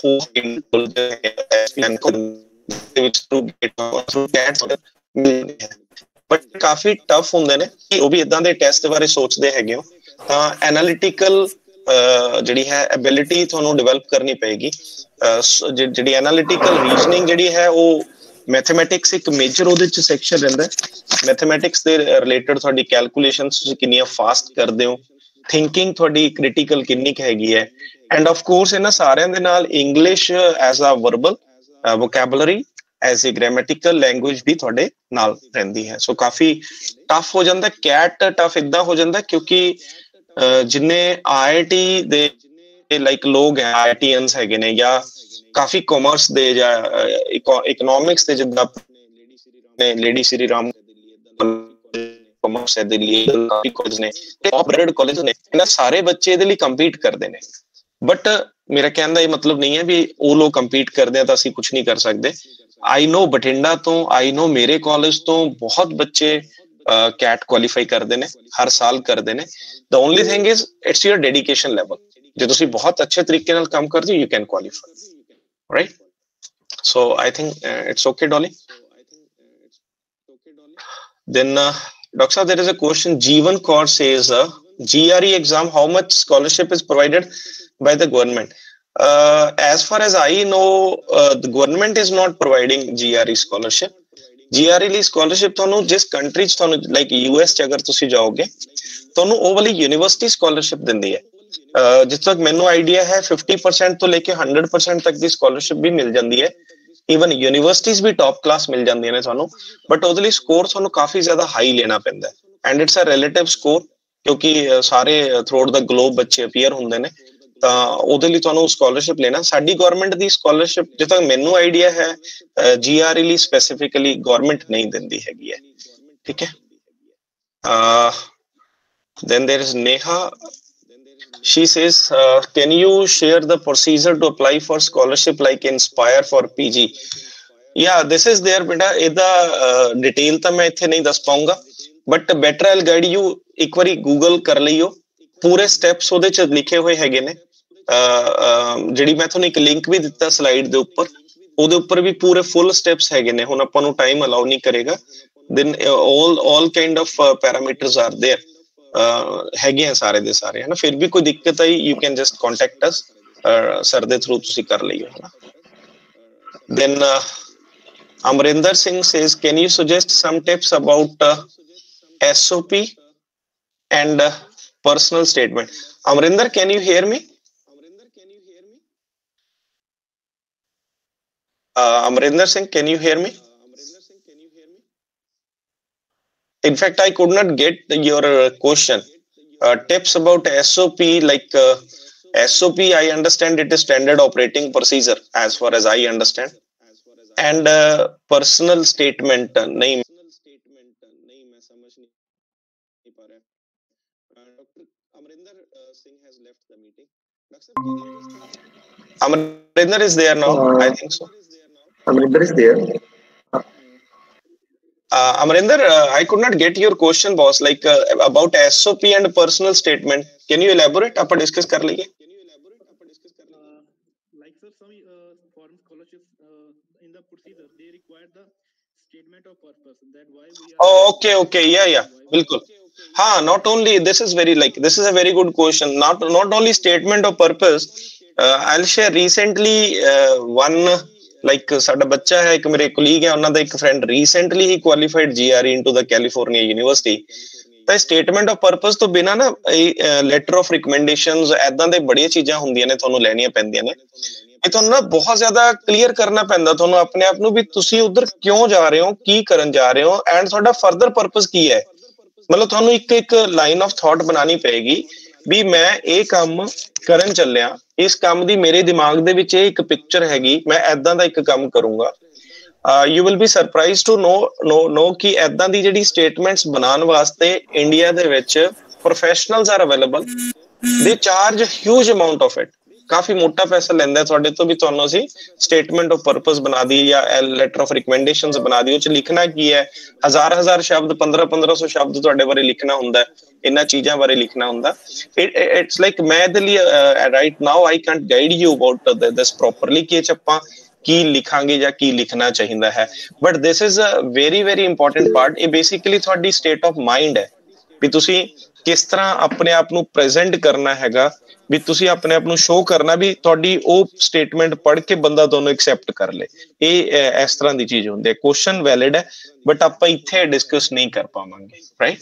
[SPEAKER 4] ਬਟ ਕਾਫੀ ਟਫ ਹੁੰਦੇ ਨੇ. ਉਹ ਵੀ ਇਦਾਂ ਦੇ ਟੈਸਟ ਬਾਰੇ ਸੋਚਦੇ ਹੈਗੇ ਹੋ ਤਾਂ ਐਨਾਲਿਟੀਕਲ ਜਿਹੜੀ ਹੈ ਐਬਿਲਿਟੀ ਤੁਹਾਨੂੰ ਡਿਵੈਲਪ ਕਰਨੀ ਪਏਗੀ. ਜਿਹੜੀ ਐਨਾਲਿਟੀਕਲ ਰੀਜ਼ਨਿੰਗ ਜਿਹੜੀ ਹੈ ਉਹ ਮੈਥਮੈਟਿਕਸ ਇੱਕ ਮੇਜਰ ਉਹਦੇ ਚ ਸੈਕਸ਼ਨ ਰਹਿੰਦਾ. ਮੈਥਮੈਟਿਕਸ ਦੇ ਰਿਲੇਟਡ ਤੁਹਾਡੀ ਕੈਲਕੂਲੇਸ਼ਨਸ ਤੁਸੀਂ ਕਿੰਨੀਆਂ ਫਾਸਟ ਕਰਦੇ ਹੋ, ਥਿੰਕਿੰਗ ਤੁਹਾਡੀ ਕ੍ਰਿਟੀਕਲ ਕਿੰਨੀ ਕੁ ਹੈਗੀ ਹੈ. ਐਂਡ ਆਫ ਕੋਰਸ ਇਹਨਾਂ ਸਾਰਿਆਂ ਦੇ ਨਾਲ English as a verbal vocabulary as a grammatical language ਵੀ ਤੁਹਾਡੇ ਨਾਲ ਰਹਿੰਦੀ ਹੈ. ਸੋ ਕਾਫੀ ਟਫ ਹੋ ਜਾਂਦਾ. ਕੈਟ ਟਫ ਏਦਾਂ ਹੋ ਜਾਂਦਾ ਕਿਉਂਕਿ ਜਿੰਨੇ ਆਈ ਆਈ ਟੀ ਦੇ ਲਾਈਕ ਲੋਕ ਹੈ ਆਈ ਆਈ ਟੀਅਨਸ ਹੈਗੇ ਨੇ ਜਾਂ ਕਾਫੀ ਕਾਮਰਸ ਦੇ ਜਾਂ ਇਕਨੋਮਿਕਸ ਦੇ ਜਿੱਦਾਂ ਲੇਡੀ ਸ਼੍ਰੀ ਰਾਮ ਕਾਮਰਸ ਹੈ ਦਿੱਲੀ ਕਾਫੀ ਕਾਲਜ ਨੇ ਟੌਪ ਰੇਟਡ ਕਾਲਜ ਨੇ, ਇਹਨਾਂ ਸਾਰੇ ਬੱਚੇ ਇਹਦੇ ਲਈ ਕੰਪੀਟ ਕਰਦੇ ਨੇ. ਬਟ ਮੇਰਾ ਕਹਿਣ ਦਾ ਇਹ ਮਤਲਬ ਨਹੀਂ ਹੈ ਵੀ ਉਹ ਲੋਕ ਕੰਪੀਟ ਕਰਦੇ ਆ ਤਾਂ ਅਸੀਂ ਕੁਛ ਨਹੀਂ ਕਰ ਸਕਦੇ. ਆਈ ਨੋ ਬਠਿੰਡਾ ਤੋਂ, ਆਈ ਨੋ ਮੇਰੇ ਕਾਲਜ ਤੋਂ ਬਹੁਤ ਬੱਚੇ ਕੈਟ ਕੁਆਲੀਫਾਈ ਕਰਦੇ ਨੇ, ਹਰ ਸਾਲ ਕਰਦੇ ਨੇ. The only thing is it's your dedication level. ਜੇ ਤੁਸੀਂ ਬਹੁਤ ਅੱਛੇ ਤਰੀਕੇ ਨਾਲ ਕੰਮ ਕਰਦੇ ਹੋ you can qualify, right? So I think uh, it's okay, Dolly. Then uh, Doctor Saab, there is a question. Jeevan Kaur says uh, G R E exam, how much scholarship is provided by the government? Uh, as far as I know, uh, the government is not providing G R E scholarship. G R E ਲਈ scholarship ਤੁਹਾਨੂੰ ਜਿਸ country ਚ ਤੁਹਾਨੂੰ like U S ਚ ਅਗਰ ਤੁਸੀਂ ਜਾਓਗੇ ਤੁਹਾਨੂੰ ਉਹ ਵਾਲੀ ਯੂਨੀਵਰਸਿਟੀ scholarship ਦਿੰਦੀ ਹੈ. ਜਿੱਥੇ ਤੱਕ ਮੈਨੂੰ ਆਈਡੀਆ ਹੈ ਫਿਫਟੀ ਪਰਸੈਂਟ ਤੋਂ ਲੈ ਕੇ ਹੰਡਰਡ ਪਰਸੈਂਟ ਤੱਕ ਦੀ ਸਕੋਲਰਸ਼ਿਪ ਵੀ ਮਿਲ ਜਾਂਦੀ ਹੈ. ਈਵਨ ਯੂਨੀਵਰਸਿਟੀਜ਼ ਵੀ ਟੌਪ ਕਲਾਸ ਮਿਲ ਜਾਂਦੀਆਂ ਨੇ ਤੁਹਾਨੂੰ, ਬਟ ਉਹਦੇ ਲਈ ਸਕੋਰ ਤੁਹਾਨੂੰ ਕਾਫੀ ਜ਼ਿਆਦਾ ਹਾਈ ਲੈਣਾ ਪੈਂਦਾ. And it's a relative score ਕਿਉਂਕਿ ਸਾਰੇ ਥਰੂਆਊਟ ਦਾ ਗਲੋਬ ਬੱਚੇ ਅਪੀਅਰ ਹੁੰਦੇ ਨੇ ਤਾਂ ਉਹਦੇ ਲਈ ਤੁਹਾਨੂੰ ਸਕੋਲਰਸ਼ਿਪ ਲੈਣਾ. ਸਾਡੀ ਗਵਰਨਮੈਂਟ ਦੀ ਸਕੋਲਰਸ਼ਿਪ ਜਿੱਥੇ ਤੱਕ ਮੈਨੂੰ ਆਈਡੀਆ ਹੈ ਜੀ ਆਰ ਈ ਲਈ ਸਪੈਸੀਫਿਕਲੀ ਗਵਰਨਮੈਂਟ ਨਹੀਂ ਦਿੰਦੀ ਹੈਗੀ ਹੈ. ਠੀਕ ਹੈ. Then there is Neha. She says, uh, can you share the procedure to apply for scholarship like Inspire for P G? Yeah, this is there, beta. ਇਹਦਾ detail ਤਾਂ ਮੈਂ ਇੱਥੇ ਨਹੀਂ ਦੱਸ ਪਾਉਂਗਾ, but better I'll guide you. ਇੱਕ ਵਾਰੀ Google ਕਰ ਲਈਓ, ਪੂਰੇ steps ਉਹਦੇ ਚ ਲਿਖੇ ਹੋਏ ਹੈਗੇ ਨੇ. ਜਿਹੜੀ ਮੈਂ ਤੁਹਾਨੂੰ ਇੱਕ ਲਿੰਕ ਵੀ ਦਿੱਤਾ ਸਲਾਈਡ ਦੇ ਉੱਪਰ, ਉਹਦੇ ਉੱਪਰ ਵੀ ਪੂਰੇ full steps ਹੈਗੇ ਨੇ. ਹੁਣ ਆਪਾਂ ਨੂੰ time allow ਨਹੀਂ ਕਰੇਗਾ. Then all all kind of uh, parameters are there. ਹੈਗੇ ਆ ਸਾਰੇ ਦੇ ਸਾਰੇ, ਹੈ ਨਾ. ਫਿਰ ਵੀ ਕੋਈ ਦਿੱਕਤ ਆਈ you can just contact us, sir ਦੇ ਥਰੂ ਤੁਸੀਂ ਕਰ ਲਈਓ, ਹੈ ਨਾ. Then Amarinder Singh says can you suggest some tips about S O P and personal statement? Amarinder, can you hear me? Amarinder Singh, can you hear me? in fact, I could not get your uh, question. Uh, tips about S O P, like uh, S O P, I understand it is standard operating procedure as far as I understand. And uh, personal statement, uh, nahi.
[SPEAKER 3] Doctor Amrinder uh, Singh has left the meeting.
[SPEAKER 4] Amrinder is there now,
[SPEAKER 1] Uh,
[SPEAKER 4] I think so.
[SPEAKER 1] Amrinder is there.
[SPEAKER 4] Uh, Amrinder, uh, I could not get your question, boss, like uh, about S O P and personal statement. Can you elaborate? Aapa discuss kar liye.
[SPEAKER 5] Uh, like sir, some uh, foreign scholarships uh, in the procedure, they require the statement of purpose. That why we are.
[SPEAKER 4] Oh, okay, okay, yeah, yeah, bilkul. Ha, not only this is very like this is a very good question. Not not only statement of purpose. Uh, I'll share recently uh, one. Like ਸਾਡਾ ਬੱਚਾ ਹੈ ਇੱਕ ਮੇਰੇ colleague ਹੈ ਉਹਨਾਂ ਦਾ ਇੱਕ friend recently ਹੀ qualified G R E into the California university ਤਾਂ ਸਟੇਟਮੈਂਟ ਆਫ ਪਰਪਸ ਤੋਂ ਬਿਨਾ ਨਾ ਲੈਟਰ ਆਫ ਰਿਕਮੈਂਡੇਸ਼ਨਸ ਐਦਾਂ ਦੇ ਬੜੀਆਂ ਚੀਜ਼ਾਂ ਹੁੰਦੀਆਂ ਨੇ ਤੁਹਾਨੂੰ ਲੈਣੀਆਂ ਪੈਂਦੀਆਂ ਨੇ ਇਹ ਤੁਹਾਨੂੰ ਨਾ ਬਹੁਤ ਜ਼ਿਆਦਾ ਕਲੀਅਰ ਕਰਨਾ ਪੈਂਦਾ ਤੁਹਾਨੂੰ ਆਪਣੇ ਆਪ ਨੂੰ ਵੀ ਤੁਸੀਂ ਉਧਰ ਕਿਉਂ ਜਾ ਰਹੇ ਹੋ ਕੀ ਕਰਨ ਜਾ ਰਹੇ ਹੋ ਐਂਡ ਤੁਹਾਡਾ ਫਰਦਰ ਪਰਪਸ ਕੀ ਹੈ ਮਤਲਬ ਤੁਹਾਨੂੰ ਇੱਕ ਇੱਕ ਲਾਈਨ ਆਫ ਥਾਟ ਬਣਾਉਣੀ ਪਏਗੀ ਵੀ ਮੈਂ ਇਹ ਕੰਮ ਕਰਨ ਚੱਲਿਆ ਇਸ ਕੰਮ ਦੀ ਮੇਰੇ ਦਿਮਾਗ ਦੇ ਵਿੱਚ ਇਹ ਇੱਕ ਪਿਕਚਰ ਹੈਗੀ ਮੈਂ ਐਦਾਂ ਦਾ ਇੱਕ ਕੰਮ ਕਰੂੰਗਾ you will be surprise to know no no ਕਿ ਐਦਾਂ ਦੀ ਜਿਹੜੀ ਸਟੇਟਮੈਂਟਸ ਬਣਾਉਣ ਵਾਸਤੇ ਇੰਡੀਆ ਦੇ ਵਿੱਚ professionals are available they charge huge amount of it ਕਾਫੀ ਮੋਟਾ ਪੈਸਾ ਲੈਂਦਾ ਤੁਹਾਡੇ ਤੋਂ ਵੀ ਤੁਹਾਨੂੰ ਅਸੀਂ ਸਟੇਟਮੈਂਟ ਆਫ ਪਰਪਸ ਬਣਾ ਦੀ ਜਾਂ ਲੈਟਰ ਆਫ ਰਿਕਮੈਂਡੇਸ਼ਨਸ ਬਣਾ ਦੀ ਉਹ ਚ ਲਿਖਣਾ ਕੀ ਹੈ ਹਜ਼ਾਰ ਹਜ਼ਾਰ ਸ਼ਬਦ ਪੰਦਰਾਂ ਪੰਦਰਾਂ ਸੌ ਸ਼ਬਦ ਤੁਹਾਡੇ ਬਾਰੇ ਲਿਖਣਾ ਹੁੰਦਾ ਇਹਨਾਂ ਚੀਜ਼ਾਂ ਬਾਰੇ ਲਿਖਣਾ ਹੁੰਦਾ ਇਟਸ ਲਾਈਕ ਮੈਂ ਇਹਦੇ ਲਈ right now I can't guide you about this properly ਕਿ ਇਹ ਚ ਆਪਾਂ ਕੀ ਲਿਖਾਂਗੇ ਜਾਂ ਕੀ ਲਿਖਣਾ ਚਾਹੀਦਾ ਹੈ but this is a very very important part ਇਹ ਬੇਸਿਕਲੀ ਤੁਹਾਡੀ ਸਟੇਟ ਆਫ ਮਾਈਂਡ ਹੈ ਵੀ ਤੁਸੀਂ ਕਿਸ ਤਰ੍ਹਾਂ ਆਪਣੇ ਆਪ ਨੂੰ ਪ੍ਰੈਜ਼ੈਂਟ ਕਰਨਾ ਹੈਗਾ ਵੀ ਤੁਸੀਂ ਆਪਣੇ ਆਪ ਨੂੰ ਸ਼ੋਅ ਕਰਨਾ ਵੀ ਤੁਹਾਡੀ ਉਹ ਸਟੇਟਮੈਂਟ ਪੜ੍ਹ ਕੇ ਬੰਦਾ ਤੁਹਾਨੂੰ ਐਕਸੈਪਟ ਕਰ ਲੇ ਇਹ ਇਸ ਤਰ੍ਹਾਂ ਦੀ ਚੀਜ਼ ਹੁੰਦੀ ਹੈ ਕੁਐਸਚਨ ਵੈਲਿਡ ਹੈ ਬਟ ਆਪਾਂ ਇੱਥੇ ਡਿਸਕਸ ਨਹੀਂ ਕਰ ਪਾਵਾਂਗੇ right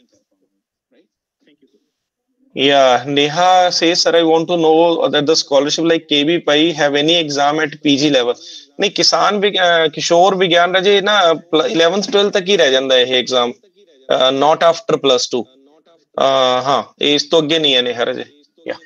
[SPEAKER 4] Yeah, Neha says, sir, I want to know that the scholarship like K B Pai have any exam at P G level. नहीं किसान किशोर विज्ञान राजे ना eleventh twelfth तक ही रह जाता है ये exam not after plus two. हाँ इस तो अगे नहीं है नेहा राजे. Yeah.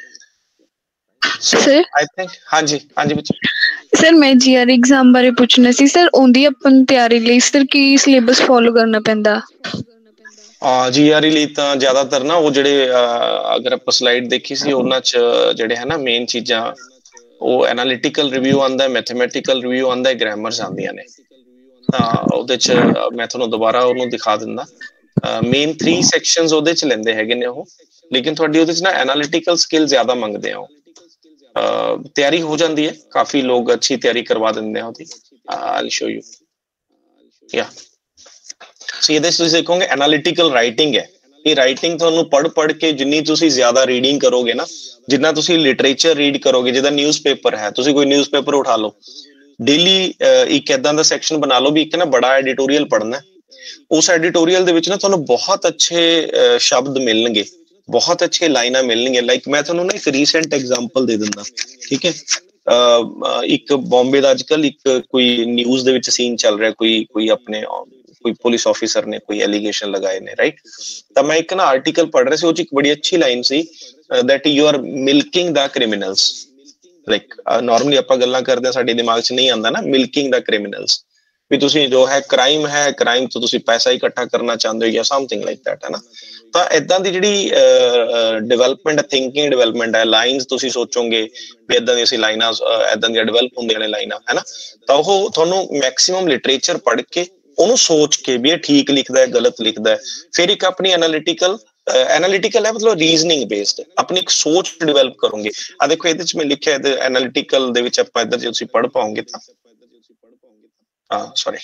[SPEAKER 4] So,
[SPEAKER 6] sir,
[SPEAKER 4] I think हाँ जी हाँ जी बच्चे.
[SPEAKER 6] सर मैं G R E एग्जाम बारे पूछना सी सर ओंदी अपन तैयारी ਲਈ ਸਰ ਕੀ ਸਿਲੇਬਸ ਫੋਲੋ ਕਰਨਾ ਪੈਂਦਾ
[SPEAKER 4] ਜੀ ਆਰ ਈ ਲਈ ਤਾਂ ਜ਼ਿਆਦਾਤਰ ਨਾ ਉਹ ਜਿਹੜੇ ਅਗਰ ਆਪਾਂ ਸਲਾਈਡ ਦੇਖੀ ਸੀ ਉਹਨਾਂ ਚ ਜਿਹੜੇ ਹੈ ਨਾ ਮੇਨ ਚੀਜ਼ਾਂ ਉਹ ਐਨਾਲਿਟੀਕਲ ਰਿਵਿਊ ਆਉਂਦਾ ਮੈਥਮੈਟੀਕਲ ਰਿਵਿਊ ਆਉਂਦਾ ਗ੍ਰਾਮਰਸ ਆਉਂਦੀਆਂ ਨੇ ਤਾਂ ਉਹਦੇ ਚ ਮੈਂ ਤੁਹਾਨੂੰ ਦੁਬਾਰਾ ਉਹਨੂੰ ਦਿਖਾ ਦਿੰਦਾ ਮੇਨ ਥ੍ਰੀ ਸੈਕਸ਼ਨਸ ਉਹਦੇ ਚ ਲੈਂਦੇ ਹੈਗੇ ਨੇ ਉਹ ਲੇਕਿਨ ਤੁਹਾਡੀ ਉਹਦੇ ਚ ਨਾ ਐਨਾਲਿਟੀਕਲ ਸਕਿੱਲ ਜ਼ਿਆਦਾ ਮੰਗਦੇ ਆ ਉਹ ਤਿਆਰੀ ਹੋ ਜਾਂਦੀ ਹੈ ਕਾਫੀ ਲੋਕ ਅੱਛੀ ਤਿਆਰੀ ਕਰਵਾ ਦਿੰਦੇ ਆ ਉਹਦੀ ਆਈ ਸ਼ੋ ਯੂ ਯਾ ਸੋ ਇਹਦੇ ਤੁਸੀਂ ਦੇਖੋਗੇ ਐਨਾਲਿਟੀਕਲ ਰਾਈਟਿੰਗ ਹੈ ਇਹ ਰਾਈਟਿੰਗ ਤੁਹਾਨੂੰ ਪੜ੍ਹ ਪੜ੍ਹ ਕੇ ਜਿੰਨੀ ਤੁਸੀਂ ਜ਼ਿਆਦਾ ਰੀਡਿੰਗ ਕਰੋਗੇ ਨਾ ਜਿੰਨਾ ਤੁਸੀਂ ਲਿਟਰੇਚਰ ਰੀਡ ਕਰੋਗੇ ਜਿੱਦਾਂ ਨਿਊਜ਼ਪੇਪਰ ਹੈ ਤੁਸੀਂ ਕੋਈ ਨਿਊਜ਼ਪੇਪਰ ਉਠਾ ਲਓ ਡੇਲੀ ਇੱਕ ਏਦਾਂ ਦਾ ਸੈਕਸ਼ਨ ਬਣਾ ਲਓ ਵੀ ਇੱਕ ਨਾ ਬੜਾ ਐਡੀਟੋਰੀਅਲ ਪੜ੍ਹਨਾ ਉਸ ਐਡੀਟੋਰੀਅਲ ਦੇ ਵਿੱਚ ਨਾ ਤੁਹਾਨੂੰ ਬਹੁਤ ਅੱਛੇ ਸ਼ਬਦ ਮਿਲਣਗੇ ਬਹੁਤ ਅੱਛੇ ਲਾਈਨਾਂ ਮਿਲਣਗੀਆਂ ਲਾਈਕ ਮੈਂ ਤੁਹਾਨੂੰ ਨਾ ਇੱਕ ਰੀਸੈਂਟ ਐਗਜ਼ਾਮਪਲ ਦੇ ਦਿੰਦਾ ਠੀਕ ਹੈ ਇੱਕ ਬੰਬੇ ਦਾ ਅੱਜ ਕੱਲ੍ਹ ਇੱਕ ਕੋਈ ਨਿਊਜ਼ ਦੇ ਵਿੱਚ ਸੀਨ ਚੱਲ ਰਿਹਾ ਕੋਈ ਕੋਈ ਆਪਣੇ ਕੋਈ ਪੁਲਿਸ ਆਫਿਸਰ ਨੇ ਕੋਈ ਐਲੀਗੇਸ਼ਨ ਲਗਾਏ ਨੇ ਰਾਈਟ ਤਾਂ ਮੈਂ ਇੱਕ ਨਾ ਆਰਟੀਕਲ ਪੜ੍ਹ ਰਿਹਾ ਸੀ ਉਹ ਚ ਇੱਕ ਬੜੀ ਅੱਛੀ ਲਾਈਨ ਸੀ that you are milking the criminals like normally ਆਪਾਂ ਗੱਲਾਂ ਕਰਦੇ ਹਾਂ ਸਾਡੇ ਦਿਮਾਗ 'ਚ ਨਹੀਂ ਆਉਂਦਾ ਨਾ milking the criminals ਵੀ ਤੁਸੀਂ ਜੋ ਹੈ ਕ੍ਰਾਈਮ ਹੈ ਕ੍ਰਾਈਮ ਤੋਂ ਤੁਸੀਂ ਪੈਸਾ ਇਕੱਠਾ ਕਰਨਾ ਚਾਹੁੰਦੇ ਹੋ ਜਾਂ ਸਮਥਿੰਗ ਲਾਈਕ ਦੈਟ ਹੈ ਨਾ ਤਾਂ ਏਦਾਂ ਦੀ ਜਿਹੜੀ ਡਿਵੈਲਪਮੈਂਟ ਥਿੰਕਿੰਗ ਡਿਵੈਲਪਮੈਂਟ ਹੈ ਲਾਈਨਸ ਤੁਸੀਂ ਸੋਚੋਗੇ ਵੀ ਏਦਾਂ ਦੀਆਂ ਅਸੀਂ ਲਾਈਨਾਂ ਏਦਾਂ ਦੀਆਂ ਡਿਵੈਲਪ ਹੁੰਦੀਆਂ ਨੇ ਲਾਈਨਾਂ ਹੈ ਨਾ ਤਾਂ ਉਹ ਤੁਹਾਨੂੰ ਮੈਕਸੀਮਮ ਲਿਟਰੇਚਰ ਪੜ੍ਹ ਕੇ ਉਹਨੂੰ ਸੋਚ ਕੇ ਵੀ ਇਹ ਠੀਕ ਲਿਖਦਾ ਹੈ ਗਲਤ ਲਿਖਦਾ ਹੈ ਫਿਰ ਇੱਕ ਆਪਣੀ ਐਨਾਲਿਟੀਕਲ ਐਨਾਲਿਟੀਕਲ ਹੈ ਮਤਲਬ ਰੀਜ਼ਨਿੰਗ ਬੇਸਡ ਆਪਣੀ ਇੱਕ ਸੋਚ ਡਿਵੈਲਪ ਕਰੋਗੇ ਆ ਦੇਖੋ ਇਹਦੇ ਚ ਮੈਂ ਲਿਖਿਆ ਇਹਦੇ ਐਨਾਲਿਟੀਕਲ ਦੇ ਵਿੱਚ ਆਪਾਂ ਇੱਧਰ ਜੇ ਤੁਸੀਂ ਪੜ੍ਹ ਪਾਓਗੇ ਤਾਂ ਹਾਂ ਸੌਰੀ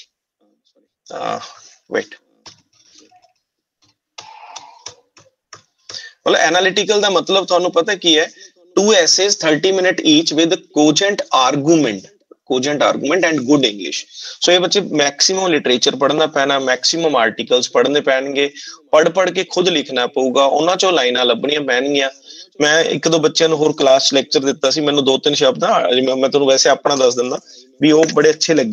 [SPEAKER 4] ਵੇਟ ਮਤਲਬ ਐਨਾਲਿਟੀਕਲ ਦਾ ਮਤਲਬ ਤੁਹਾਨੂੰ ਪਤਾ ਕੀ ਹੈ two essays thirty minute each with cogent argument cogent argument and good English so ਇਹ ਬੱਚੇ ਮੈਕਸੀਮਮ ਲਿਟਰੇਚਰ ਪੜ੍ਹਨਾ ਪੈਣਾ ਮੈਕਸੀਮਮ ਆਰਟੀਕਲਸ ਪੜ੍ਹਨੇ ਪੈਣਗੇ ਪੜ੍ਹ ਪੜ੍ਹ ਕੇ ਖੁਦ ਲਿਖਣਾ ਪਊਗਾ ਉਹਨਾਂ ਚੋਂ ਲਾਈਨਾਂ ਲੱਭਣੀਆਂ ਪੈਣਗੀਆਂ ਮੈਂ ਇੱਕ ਦੋ ਬੱਚਿਆਂ ਨੂੰ ਹੋਰ ਕਲਾਸ ਚ ਲੈਕਚਰ ਦਿੱਤਾ ਸੀ ਮੈਨੂੰ ਦੋ ਤਿੰਨ ਸ਼ਬਦ ਮੈਂ ਤੁਹਾਨੂੰ ਵੈਸੇ ਆਪਣਾ ਦੱਸ ਦਿੰਦਾ ਵੀ ਉਹ ਬੜੇ ਅੱਛੇ ਲੱਗੇ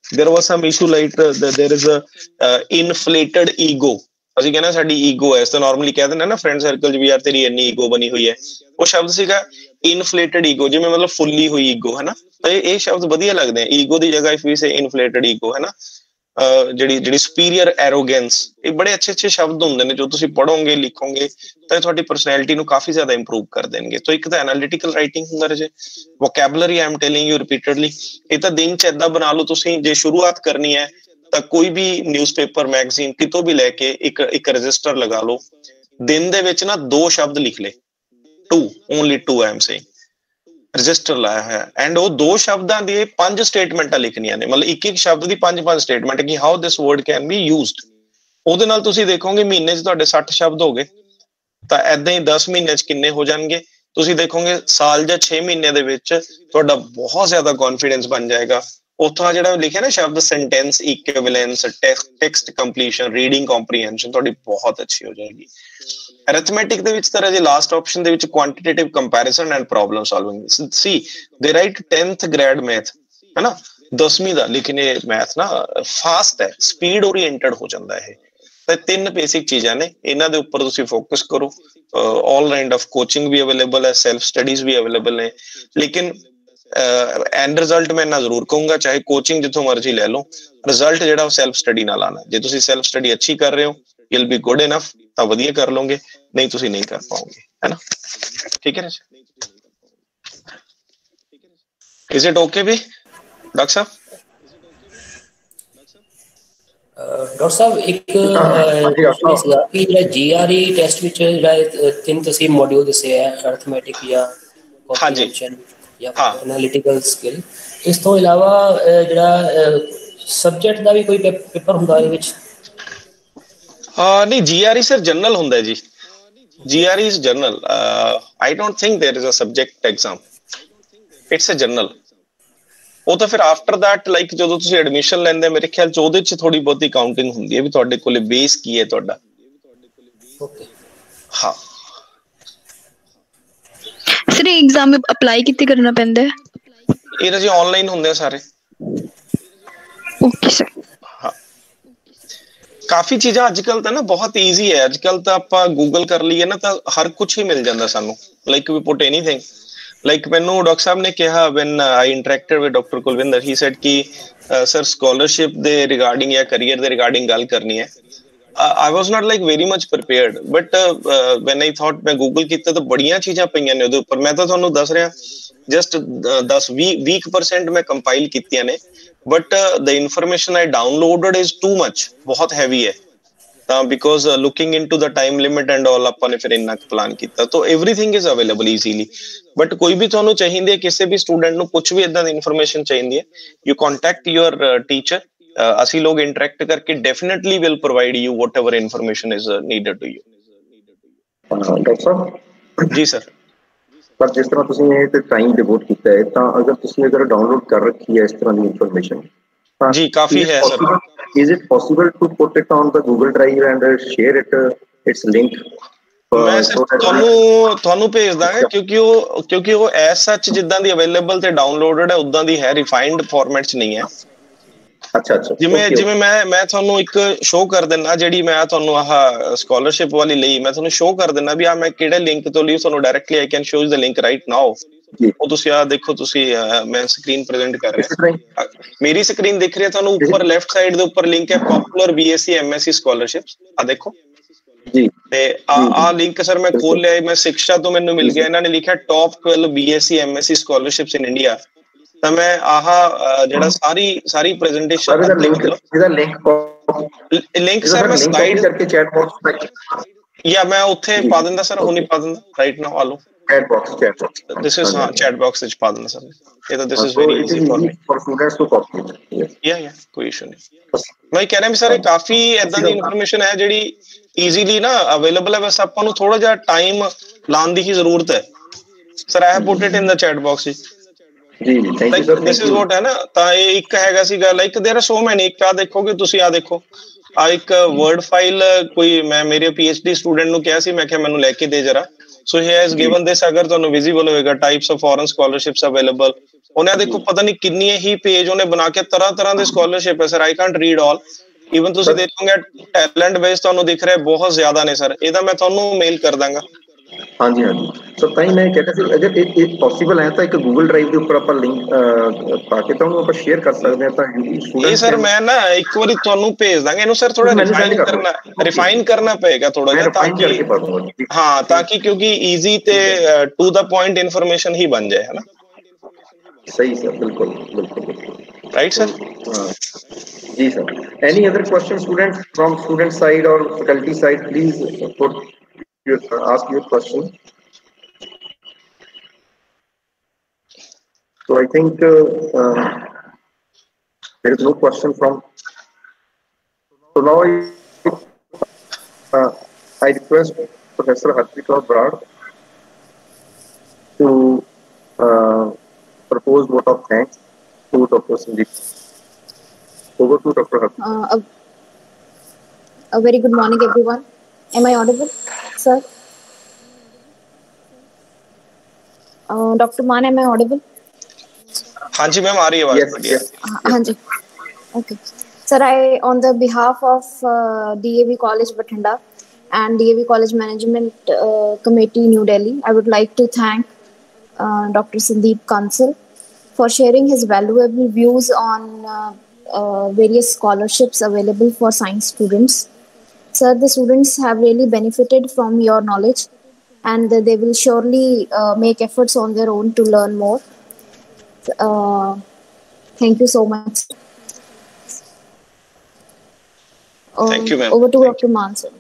[SPEAKER 4] there was some issue like uh, there is a uh, inflated ego. ਅਸੀਂ ਕਹਿੰਦੇ ਸਾਡੀ ਈਗੋ ਹੈ, ਇਸ ਤਾਂ ਨਾਰਮਲੀ ਕਹਿ ਦਿੰਦੇ ਨਾ ਫਰੈਂਡ ਸਰਕਲ 'ਚ ਵੀ ਯਾਰ ਤੇਰੀ ਇੰਨੀ ਈਗੋ ਬਣੀ ਹੋਈ ਹੈ, ਉਹ ਸ਼ਬਦ ਸੀਗਾ ਇਨਫਲੇਟਡ ਈਗੋ, ਜਿਵੇਂ ਮਤਲਬ ਫੁੱਲੀ ਹੋਈ ਈਗੋ ਹੈ ਨਾ। ਤਾਂ ਇਹ ਸ਼ਬਦ ਵਧੀਆ ਲੱਗਦੇ ਆ, ਈਗੋ ਦੀ ਜਗ੍ਹਾ ਇਫ ਵੀ ਸੇ ਇਨਫਲੇਟਡ ਈਗੋ ਹੈ ਨਾ, ਜਿਹੜੀ ਜਿਹੜੀ ਸੁਪੀਰੀਅਰ ਐਰੋਗੈਂਸ, ਇਹ ਬੜੇ ਅੱਛੇ ਅੱਛੇ ਸ਼ਬਦ ਹੁੰਦੇ ਨੇ, ਜੋ ਤੁਸੀਂ ਪੜ੍ਹੋਗੇ ਲਿਖੋਗੇ ਤਾਂ ਤੁਹਾਡੀ ਪਰਸਨੈਲਿਟੀ ਨੂੰ ਕਾਫੀ ਜ਼ਿਆਦਾ ਇੰਪਰੂਵ ਕਰ ਦੇਣਗੇ। ਤਾਂ ਇੱਕ ਤਾਂ ਐਨਾਲਿਟੀਕਲ ਰਾਈਟਿੰਗ ਹੁੰਦਾ ਰਹੇ, vocabulary I am telling you repeatedly, ਇਹ ਤਾਂ ਦਿਨ 'ਚ ਏਦਾਂ ਬਣਾ ਲਓ ਤੁਸੀਂ, ਜੇ ਸ਼ੁਰੂਆਤ ਕਰਨੀ ਹੈ ਤਾਂ ਕੋਈ ਵੀ ਨਿਊਜ਼ਪੇਪਰ ਮੈਗਜ਼ੀਨ ਕਿਤੋਂ ਵੀ ਲੈ ਕੇ ਇੱਕ ਇੱਕ ਰਜਿਸਟਰ ਲਗਾ ਲਓ, ਦਿਨ ਦੇ ਵਿੱਚ ਨਾ ਦੋ ਸ਼ਬਦ ਲਿਖ ਲਏ, two only two I am saying, register ਲਾਇਆ ਹੋਇਆ, ਐਂਡ ਉਹ ਦੋ ਸ਼ਬਦਾਂ ਦੀ ਪੰਜ ਸਟੇਟਮੈਂਟਾਂ ਲਿਖਣੀਆਂ ਨੇ, ਮਤਲਬ ਇੱਕ ਇੱਕ ਸ਼ਬਦ ਦੀ ਪੰਜ ਪੰਜ ਸਟੇਟਮੈਂਟ ਕਿ how this word can be used. ਉਹਦੇ ਨਾਲ ਤੁਸੀਂ ਦੇਖੋਗੇ ਮਹੀਨੇ 'ਚ ਤੁਹਾਡੇ ਸੱਠ ਸ਼ਬਦ ਹੋ ਗਏ, ਤਾਂ ਏਦਾਂ ਹੀ ਦਸ ਮਹੀਨੇ 'ਚ ਕਿੰਨੇ ਹੋ ਜਾਣਗੇ ਤੁਸੀਂ ਦੇਖੋਗੇ, ਸਾਲ ਜਾਂ ਛੇ ਮਹੀਨੇ ਦੇ ਵਿੱਚ ਤੁਹਾਡਾ ਬਹੁਤ ਜ਼ਿਆਦਾ ਕੌਨਫੀਡੈਂਸ ਬਣ ਜਾਏਗਾ। ਉੱਥੋਂ ਜਿਹੜਾ ਲਿਖਿਆ ਨਾ ਸ਼ਬਦ sentence equivalence, text completion, reading comprehension ਤੁਹਾਡੀ ਬਹੁਤ ਅੱਛੀ ਹੋ ਜਾਏਗੀ। ਅਰਿਥਮੈਟਿਕ ਦੇ ਵਿੱਚ ਤਾਂ ਜੇ ਲਾਸਟ ਆਪਸ਼ਨ ਦੇ ਵਿੱਚ quantitative comparison and problem solving, ਸੀ ਦੇ ਰਾਈਟ ਟੈਂਥ ਗ੍ਰੇਡ ਮੈਥ ਹੈ ਨਾ, ਦਸਵੀਂ ਦਾ, ਲੇਕਿਨ ਇਹ ਮੈਥ ਨਾ ਫਾਸਟ ਹੈ, ਸਪੀਡ ਓਰੀਐਂਟਡ ਹੋ ਜਾਂਦਾ ਇਹ। ਤਾਂ ਤਿੰਨ ਬੇਸਿਕ ਚੀਜ਼ਾਂ ਨੇ, ਇਹਨਾਂ ਦੇ ਉੱਪਰ ਤੁਸੀਂ ਫੋਕਸ ਕਰੋ। ਆਲ ਕਾਈਂਡ ਆਫ ਕੋਚਿੰਗ ਵੀ ਅਵੇਲੇਬਲ ਹੈ, ਸੈਲਫ ਸਟੱਡੀਜ਼ ਵੀ ਅਵੇਲੇਬਲ ਨੇ, ਲੇਕਿਨ ਐਂਡ ਰਿਜ਼ਲਟ ਮੈਂ ਇੰਨਾ ਜ਼ਰੂਰ ਕਹੂੰਗਾ, ਚਾਹੇ ਕੋਚਿੰਗ ਜਿੱਥੋਂ ਮਰਜ਼ੀ ਲੈ ਲਓ, ਰਿਜ਼ਲਟ ਜਿਹੜਾ ਉਹ ਸੈਲਫ ਸਟੱਡੀ ਨਾਲ ਆਉਣਾ। ਜੇ ਤੁਸੀਂ ਸੈਲਫ ਸਟੱਡੀ ਅੱਛੀ ਕਰ ਰਹੇ ਹੋ, you will be good enough, ਤਾਂ ਵਧੀਆ ਕਰ ਲਓਗੇ, ਨਹੀਂ ਤੁਸੀਂ ਨਹੀਂ ਕਰ ਪਾਓਗੇ, ਹੈ ਨਾ। ਠੀਕ ਹੈ ਨਾ, ਇਜ਼ ਇਟ ਓਕੇ ਵੀ ਡਾਕਟਰ ਸਾਹਿਬ?
[SPEAKER 2] ਡਾਕਟਰ ਸਾਹਿਬ ਇੱਕ ਸੀਗਾ ਕਿ ਜਿਹੜਾ ਜੀ ਆਰ ਈ ਟੈਸਟ ਵਿੱਚ ਜਿਹੜਾ ਤਿੰਨ ਤੁਸੀਂ ਮੋਡਿਊਲ ਦੱਸੇ ਹੈ, ਅਰਥਮੈਟਿਕ ਜਾਂ ਕੰਪਰੀਹੈਂਸ਼ਨ ਜਾਂ ਐਨਾਲਿਟੀਕਲ ਸਕਿੱਲ, ਇਸ ਤੋਂ ਇਲਾਵਾ ਜਿਹੜਾ ਸਬਜੈਕਟ ਦਾ ਵੀ ਕੋਈ ਪੇਪਰ ਹੁੰਦਾ ਇਹਦੇ ਵਿੱਚ?
[SPEAKER 4] ਹਾਂ ਨਹੀਂ, ਜੀ ਆਰ ਈ ਸਰ ਜਨਰਲ ਹੁੰਦਾ ਜੀ, G R E is general, I don't think there is a subject exam, it's a general. ਉਹ ਤਾਂ ਫਿਰ ਆਫਟਰ ਦੈਟ ਲਾਈਕ ਜਦੋਂ ਤੁਸੀਂ ਐਡਮਿਸ਼ਨ ਲੈਂਦੇ ਮੇਰੇ ਖਿਆਲ ਚ ਉਹਦੇ ਚ ਥੋੜੀ ਬਹੁਤੀ ਕਾਊਂਟਿੰਗ ਹੁੰਦੀ ਹੈ ਵੀ ਤੁਹਾਡੇ ਕੋਲੇ ਬੇਸ ਕੀ ਹੈ ਤੁਹਾਡਾ। ਹਾਂ
[SPEAKER 6] ਸਰ ਐਗਜ਼ਾਮ ਅਪਲਾਈ ਕਿੱਥੇ ਕਰਨਾ ਪੈਂਦਾ ਹੈ?
[SPEAKER 4] ਇਹ ਤਾਂ ਜੀ ਆਨਲਾਈਨ ਹੁੰਦੇ ਆ ਸਾਰੇ।
[SPEAKER 6] Okay sir.
[SPEAKER 4] ਹਾਂ ਕਾਫੀ ਚੀਜ਼ਾਂ ਅੱਜ ਕੱਲ ਤਾਂ ਨਾ ਬਹੁਤ ਈਜ਼ੀ ਹੈ, ਅੱਜ ਕੱਲ ਤਾਂ ਆਪਾਂ ਗੂਗਲ ਕਰ ਲਈਏ ਨਾ ਤਾਂ ਹਰ ਕੁਛ ਹੀ ਮਿਲ ਜਾਂਦਾ ਸਾਨੂੰ, ਲਾਈਕ ਵੀ ਪੁੱਟ ਐਨੀਥਿੰਗ। ਲਾਈਕ ਮੈਨੂੰ ਡਾਕਟਰ ਸਾਹਿਬ ਨੇ ਕਿਹਾ when I interacted with doctor Kulwinder, he said ਕਿ ਸਰ ਸਕੋਲਰਸ਼ਿਪ ਦੇ ਰਿਗਾਰਡਿੰਗ ਜਾਂ ਕਰੀਅਰ ਦੇ ਰਿਗਾਰਡਿੰਗ ਗੱਲ ਕਰਨੀ ਹੈ। I was not like very much prepared, but uh, uh, when I thought ਮੈਂ ਗੂਗਲ ਕੀਤਾ ਤਾਂ ਬੜੀਆਂ ਚੀਜ਼ਾਂ ਪਈਆਂ ਨੇ ਉਹਦੇ ਉੱਪਰ। ਮੈਂ ਤਾਂ ਤੁਹਾਨੂੰ ਦੱਸ ਰਿਹਾ ਜਸਟ ਦਸ ਵੀਹ ਪਰਸੈਂਟ ਮੈਂ ਕੰਪਾਈਲ ਕੀਤੀਆਂ ਨੇ, but the information I downloaded is too much, ਬਹੁਤ ਹੈਵੀ ਹੈ। ਤਾਂ because looking into the time limit and all ਆਪਾਂ ਨੇ ਫਿਰ ਇੰਨਾ ਪਲਾਨ ਕੀਤਾ। ਤਾਂ everything is available easily, but ਕੋਈ ਵੀ ਤੁਹਾਨੂੰ ਚਾਹੀਦੀ ਹੈ, ਕਿਸੇ ਵੀ ਸਟੂਡੈਂਟ ਨੂੰ ਕੁਛ ਵੀ ਏਦਾਂ ਦੀ ਇਨਫੋਰਮੇਸ਼ਨ ਚਾਹੀਦੀ ਹੈ, ਯੂ ਕੰਟੈਕਟ ਯੂਅਰ ਟੀਚਰ। ਅਸੀਂ ਲੋਕ ਇੰਟਰੈਕਟ ਕਰਕੇ definitely will provide you whatever information is needed to you.
[SPEAKER 1] Doctor ਸਾਹਿਬ
[SPEAKER 4] ਜੀ ਸਰ।
[SPEAKER 1] ਪਰ ਜਿਸ ਤਰ੍ਹਾਂ ਤੁਸੀਂ ਇਹ ਤੇ ਟਾਈਮ ਡਿਵੋਟ ਕੀਤਾ ਹੈ, ਤਾਂ ਅਗਰ ਤੁਸੀਂ ਅਗਰ ਡਾਊਨਲੋਡ ਕਰ ਰੱਖੀ ਹੈ ਇਸ ਤਰ੍ਹਾਂ ਦੀ ਇਨਫੋਰਮੇਸ਼ਨ,
[SPEAKER 4] ਜੀ ਕਾਫੀ ਹੈ sir.
[SPEAKER 1] Is it possible to put it on the Google Drive and uh, share it, uh, its link?
[SPEAKER 4] ਮੈਂ ਤੁਹਾਨੂੰ ਤੁਹਾਨੂੰ ਭੇਜ ਦਾਂਗਾ, ਕਿਉਂਕਿ ਉਹ ਕਿਉਂਕਿ ਉਹ ਐਸ ਸੱਚ ਜਿੱਦਾਂ ਦੀ ਅਵੇਲੇਬਲ ਤੇ ਡਾਊਨਲੋਡਡ ਹੈ ਉਦਾਂ ਦੀ ਹੈ, ਰਿਫਾਈਨਡ ਫਾਰਮੈਟ ਚ ਨਹੀਂ ਹੈ।
[SPEAKER 1] ਅੱਛਾ ਅੱਛਾ।
[SPEAKER 4] ਜਿਵੇਂ ਜਿਵੇਂ ਮੈਂ ਮੈਂ ਤੁਹਾਨੂੰ ਇੱਕ ਸ਼ੋਅ ਕਰ ਦਿੰਦਾ, ਜਿਹੜੀ ਮੈਂ ਤੁਹਾਨੂੰ ਆਹ ਸਕਾਲਰਸ਼ਿਪ ਵਾਲੀ ਲਈ ਮੈਂ ਤੁਹਾਨੂੰ ਸ਼ੋਅ ਕਰ ਦਿੰਦਾ ਵੀ ਆ ਮੈਂ ਕਿਹੜੇ ਲਿੰਕ ਤੋਂ ਲਈ, ਤੁਹਾਨੂੰ directly I can show you the link right now. ਉਹ ਤੁਸੀਂ ਆ ਦੇਖੋ, ਤੁਸੀਂ ਮੈਂ ਸਕਰੀਨ ਪ੍ਰੈਜ਼ੈਂਟ ਕਰ ਰਿਹਾ, ਮੇਰੀ ਸਕਰੀਨ ਦਿਖ ਰਹੀ ਹੈ ਤੁਹਾਨੂੰ, ਉੱਪਰ ਲੈਫਟ ਸਾਈਡ ਦੇ ਉੱਪਰ ਲਿੰਕ ਹੈ ਪੋਪੂਲਰ ਬੀਐਸਸੀ ਐਮਐਸਸੀ ਸਕਾਲਰਸ਼ਿਪਸ, ਆ ਦੇਖੋ। ਤੇ ਆ ਆ ਲਿੰਕ ਸਰ ਮੈਂ ਖੋਲ ਲਿਆ, ਮੈਂ ਸਿਕਸ਼ਾ ਤੋਂ ਮੈਨੂੰ ਮਿਲ ਗਿਆ, ਇਹਨਾਂ ਨੇ ਲਿਖਿਆ top twelve BSc MSc scholarships in India. ਤਾਂ ਮੈਂ ਆਹ ਜਿਹੜਾ ਸਾਰੀ ਸਾਰੀ ਪ੍ਰੈਜ਼ੈਂਟੇਸ਼ਨ
[SPEAKER 1] ਇਹਦਾ ਲਿੰਕ ਇਹਦਾ ਲਿੰਕ
[SPEAKER 4] ਲਿੰਕ ਸਰ ਮੈਂ ਸਲਾਈਡ
[SPEAKER 1] ਕਰਕੇ ਚੈਟ ਬਾਕਸ
[SPEAKER 4] ਜਾਂ ਮੈਂ ਉੱਥੇ ਪਾ ਦਿੰਦਾ ਸਰ, ਹੁਣੀ ਪਾ ਦਿੰਦਾ ਰਾਈਟ ਨਾਓ। ਆਲੋ
[SPEAKER 1] chat box chat box
[SPEAKER 4] this is ਹਾਂ ਚੈਟ ਬਾਕਸ ਵਿੱਚ ਪਾ ਦਿੰਦਾ ਸਰ। ਇਹ ਤਾਂ this is very easy for me
[SPEAKER 1] for students to copy।
[SPEAKER 4] yeah yeah ਕੋਈ ਇਸ਼ੂ ਨਹੀਂ। ਮੈਂ ਕਹਿ ਰਿਹਾ ਵੀ ਸਰ ਇਹ ਕਾਫੀ ਏਦਾਂ ਦੀ ਇਨਫੋਰਮੇਸ਼ਨ ਹੈ ਜਿਹੜੀ ਈਜ਼ੀਲੀ ਨਾ ਅਵੇਲੇਬਲ ਹੈ, ਬਸ ਆਪਾਂ ਨੂੰ ਥੋੜਾ ਜਿਹਾ ਟਾਈਮ ਲਾਉਣ ਦੀ ਹੀ ਜ਼ਰੂਰਤ ਹੈ। Sir I have put it in the chat box.
[SPEAKER 1] ਜੀ ਜੀ thank you sir.
[SPEAKER 4] This is what ਹੈ ਨਾ। ਤਾਂ ਇਹ ਇੱਕ ਹੈਗਾ ਸੀਗਾ ਲਾਈਕ ਦੇਰ ਆਰ ਸੋ ਮੈਨੀ, ਇੱਕ ਆ ਦੇਖੋਗੇ ਤੁਸੀਂ, ਆ ਦੇਖੋ ਆ ਇੱਕ ਵਰਡ ਫਾਈਲ, ਕੋਈ ਮੈਂ ਮੇਰੇ ਪੀਐਚਡੀ ਸਟੂਡੈਂਟ ਨੂੰ ਕਿਹਾ ਸੀ, ਮੈਂ ਕਿਹਾ ਮੈਨੂੰ ਲੈ ਕੇ ਦੇ ਜਰਾ। ਸੋ ਹੀ ਹੈਜ਼ ਗਿਵਨ ਦਿਸ, ਅਗਰ ਤੁਹਾਨੂੰ ਵਿਜ਼ੀਬਲ ਹੋਏਗਾ, types of foreign scholarships available, ਉਹਨੇ ਦੇਖੋ ਪਤਾ ਨਹੀਂ ਕਿੰਨੀਆਂ ਹੀ ਪੇਜ ਉਹਨੇ ਬਣਾ ਕੇ ਤਰ੍ਹਾਂ ਤਰ੍ਹਾਂ ਦੇ ਸਕਾਲਰਸ਼ਿਪ ਹੈ sir I can't read all even ਤੁਸੀਂ ਦੇਖੋਗੇ ਟੈਲੈਂਟ ਬੇਸ ਤੁਹਾਨੂੰ ਦਿਖ ਰਿਹਾ ਬਹੁਤ ਜ਼ਿਆਦਾ ਨੇ ਸਰ ਇਹਦਾ ਮੈਂ ਤੁਹਾਨੂੰ ਮੇਲ ਕਰ ਦਾਂਗਾ
[SPEAKER 1] ਹਾਂਜੀ ਹਾਂਜੀ ਸੋ ਤਾਂ ਹੀ ਮੈਂ ਕਹਿੰਦਾ ਸੀ ਅਗਰ ਇਹ ਇਹ ਪੋਸੀਬਲ ਹੈ ਤਾਂ ਇੱਕ ਗੂਗਲ ਡਰਾਈਵ ਦੇ ਉੱਪਰ ਆਪਾਂ ਲਿੰਕ ਪਾ ਕੇ ਤਾਂ ਉਹਨੂੰ ਆਪਾਂ ਸ਼ੇਅਰ ਕਰ ਸਕਦੇ ਹਾਂ ਤਾਂ
[SPEAKER 4] ਇਹ ਸਰ ਮੈਂ ਨਾ ਇੱਕ ਵਾਰੀ ਤੁਹਾਨੂੰ ਭੇਜ ਦਾਂਗਾ ਇਹਨੂੰ ਸਰ ਥੋੜਾ ਰਿਫਾਈਨ ਕਰਨਾ ਰਿਫਾਈਨ ਕਰਨਾ ਪਏਗਾ ਥੋੜਾ ਜਿਹਾ ਤਾਂ ਕਿ ਹਾਂ ਤਾਂ ਕਿ ਕਿਉਂਕਿ ਈਜ਼ੀ ਤੇ ਟੂ ਦਾ ਪੁਆਇੰਟ ਇਨਫੋਰਮੇਸ਼ਨ ਹੀ ਬਣ ਜਾਏ ਹੈ ਨਾ
[SPEAKER 1] ਸਹੀ ਸਰ ਬਿਲਕੁਲ ਬਿਲਕੁਲ
[SPEAKER 4] ਰਾਈਟ ਸਰ
[SPEAKER 1] ਜੀ sir any other question students from student side or faculty side please put your ask your question. So I think uh, uh, there is no question from. So now I, uh, I request Professor Harpreet Kaur Brar to uh, propose vote of thanks to Doctor Sandeep. Over to Doctor Harpreet.
[SPEAKER 7] Uh, a, a very good morning, everyone. Am I audible, sir? Uh, Doctor Maan, am I audible?
[SPEAKER 4] हाँ जी ma'am आ रही है आवाज बढ़िया
[SPEAKER 7] हाँ जी okay sir I on the behalf of uh, D A V College Bathinda and D A V College Management uh, Committee New Delhi I would like to thank uh, Doctor Sandeep Kansal for sharing his valuable views on uh, uh, various scholarships available for science students. Sir, the students have really benefited from your knowledge and they will surely uh, make efforts on their own to learn more. Uh, thank you so much. Um,
[SPEAKER 4] thank you, ma'am.
[SPEAKER 7] Over to Doctor Maan, sir.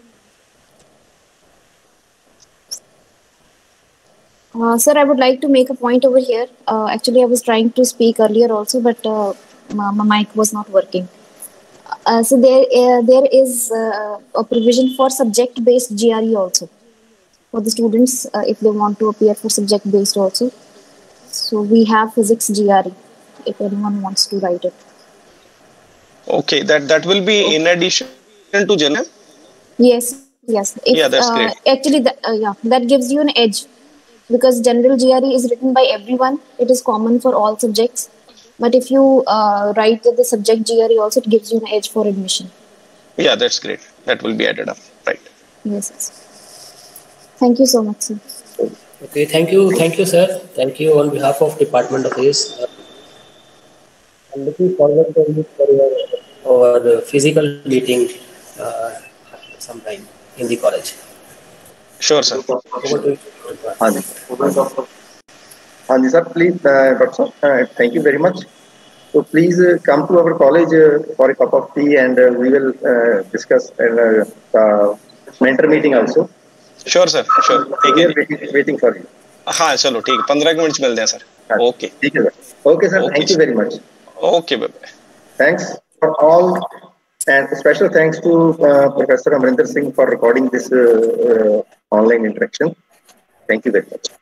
[SPEAKER 7] Uh, sir, I would like to make a point over here. Uh, actually, I was trying to speak earlier also, but uh, my, my mic was not working. Uh, so there, uh, there is uh, a provision for subject-based G R E also for the students uh, if they want to appear for subject-based also. So we have physics G R E if anyone wants to write it.
[SPEAKER 4] Okay, that that will be in addition to general.
[SPEAKER 7] Yes, yes. If,
[SPEAKER 4] yeah, that's
[SPEAKER 7] uh,
[SPEAKER 4] great.
[SPEAKER 7] Actually, that, uh, yeah, that gives you an edge because general G R E is written by everyone. It is common for all subjects. But if you uh, write the subject G R E also, it gives you an edge for admission.
[SPEAKER 4] Yeah, that's great. That will be added up, right?
[SPEAKER 7] Yes, yes. Thank you so much, sir.
[SPEAKER 2] Okay, thank you, thank you, sir. Thank you on behalf of Department of This. Uh, I'm looking forward to meet for your our physical meeting uh, sometime in the college.
[SPEAKER 4] Sure, sir.
[SPEAKER 2] Over to you.
[SPEAKER 1] ਹਾਂਜੀ sir, please, uh, Doctor uh, thank you very much. So please uh, come to our college uh, for a cup of tea and uh, we will uh, discuss and uh, uh, mentor meeting also.
[SPEAKER 4] Sure, sir. Sure.
[SPEAKER 1] ठीक है. Waiting, waiting for you.
[SPEAKER 4] हाँ चलो ठीक है पंद्रह minute मिलते हैं sir. Okay.
[SPEAKER 1] ठीक है sir. Okay sir. Okay, thank you very much.
[SPEAKER 4] Okay, bye bye.
[SPEAKER 1] Thanks for all and special thanks to uh, Professor Amrinder Singh for recording this uh, uh, online interaction. Thank you very much.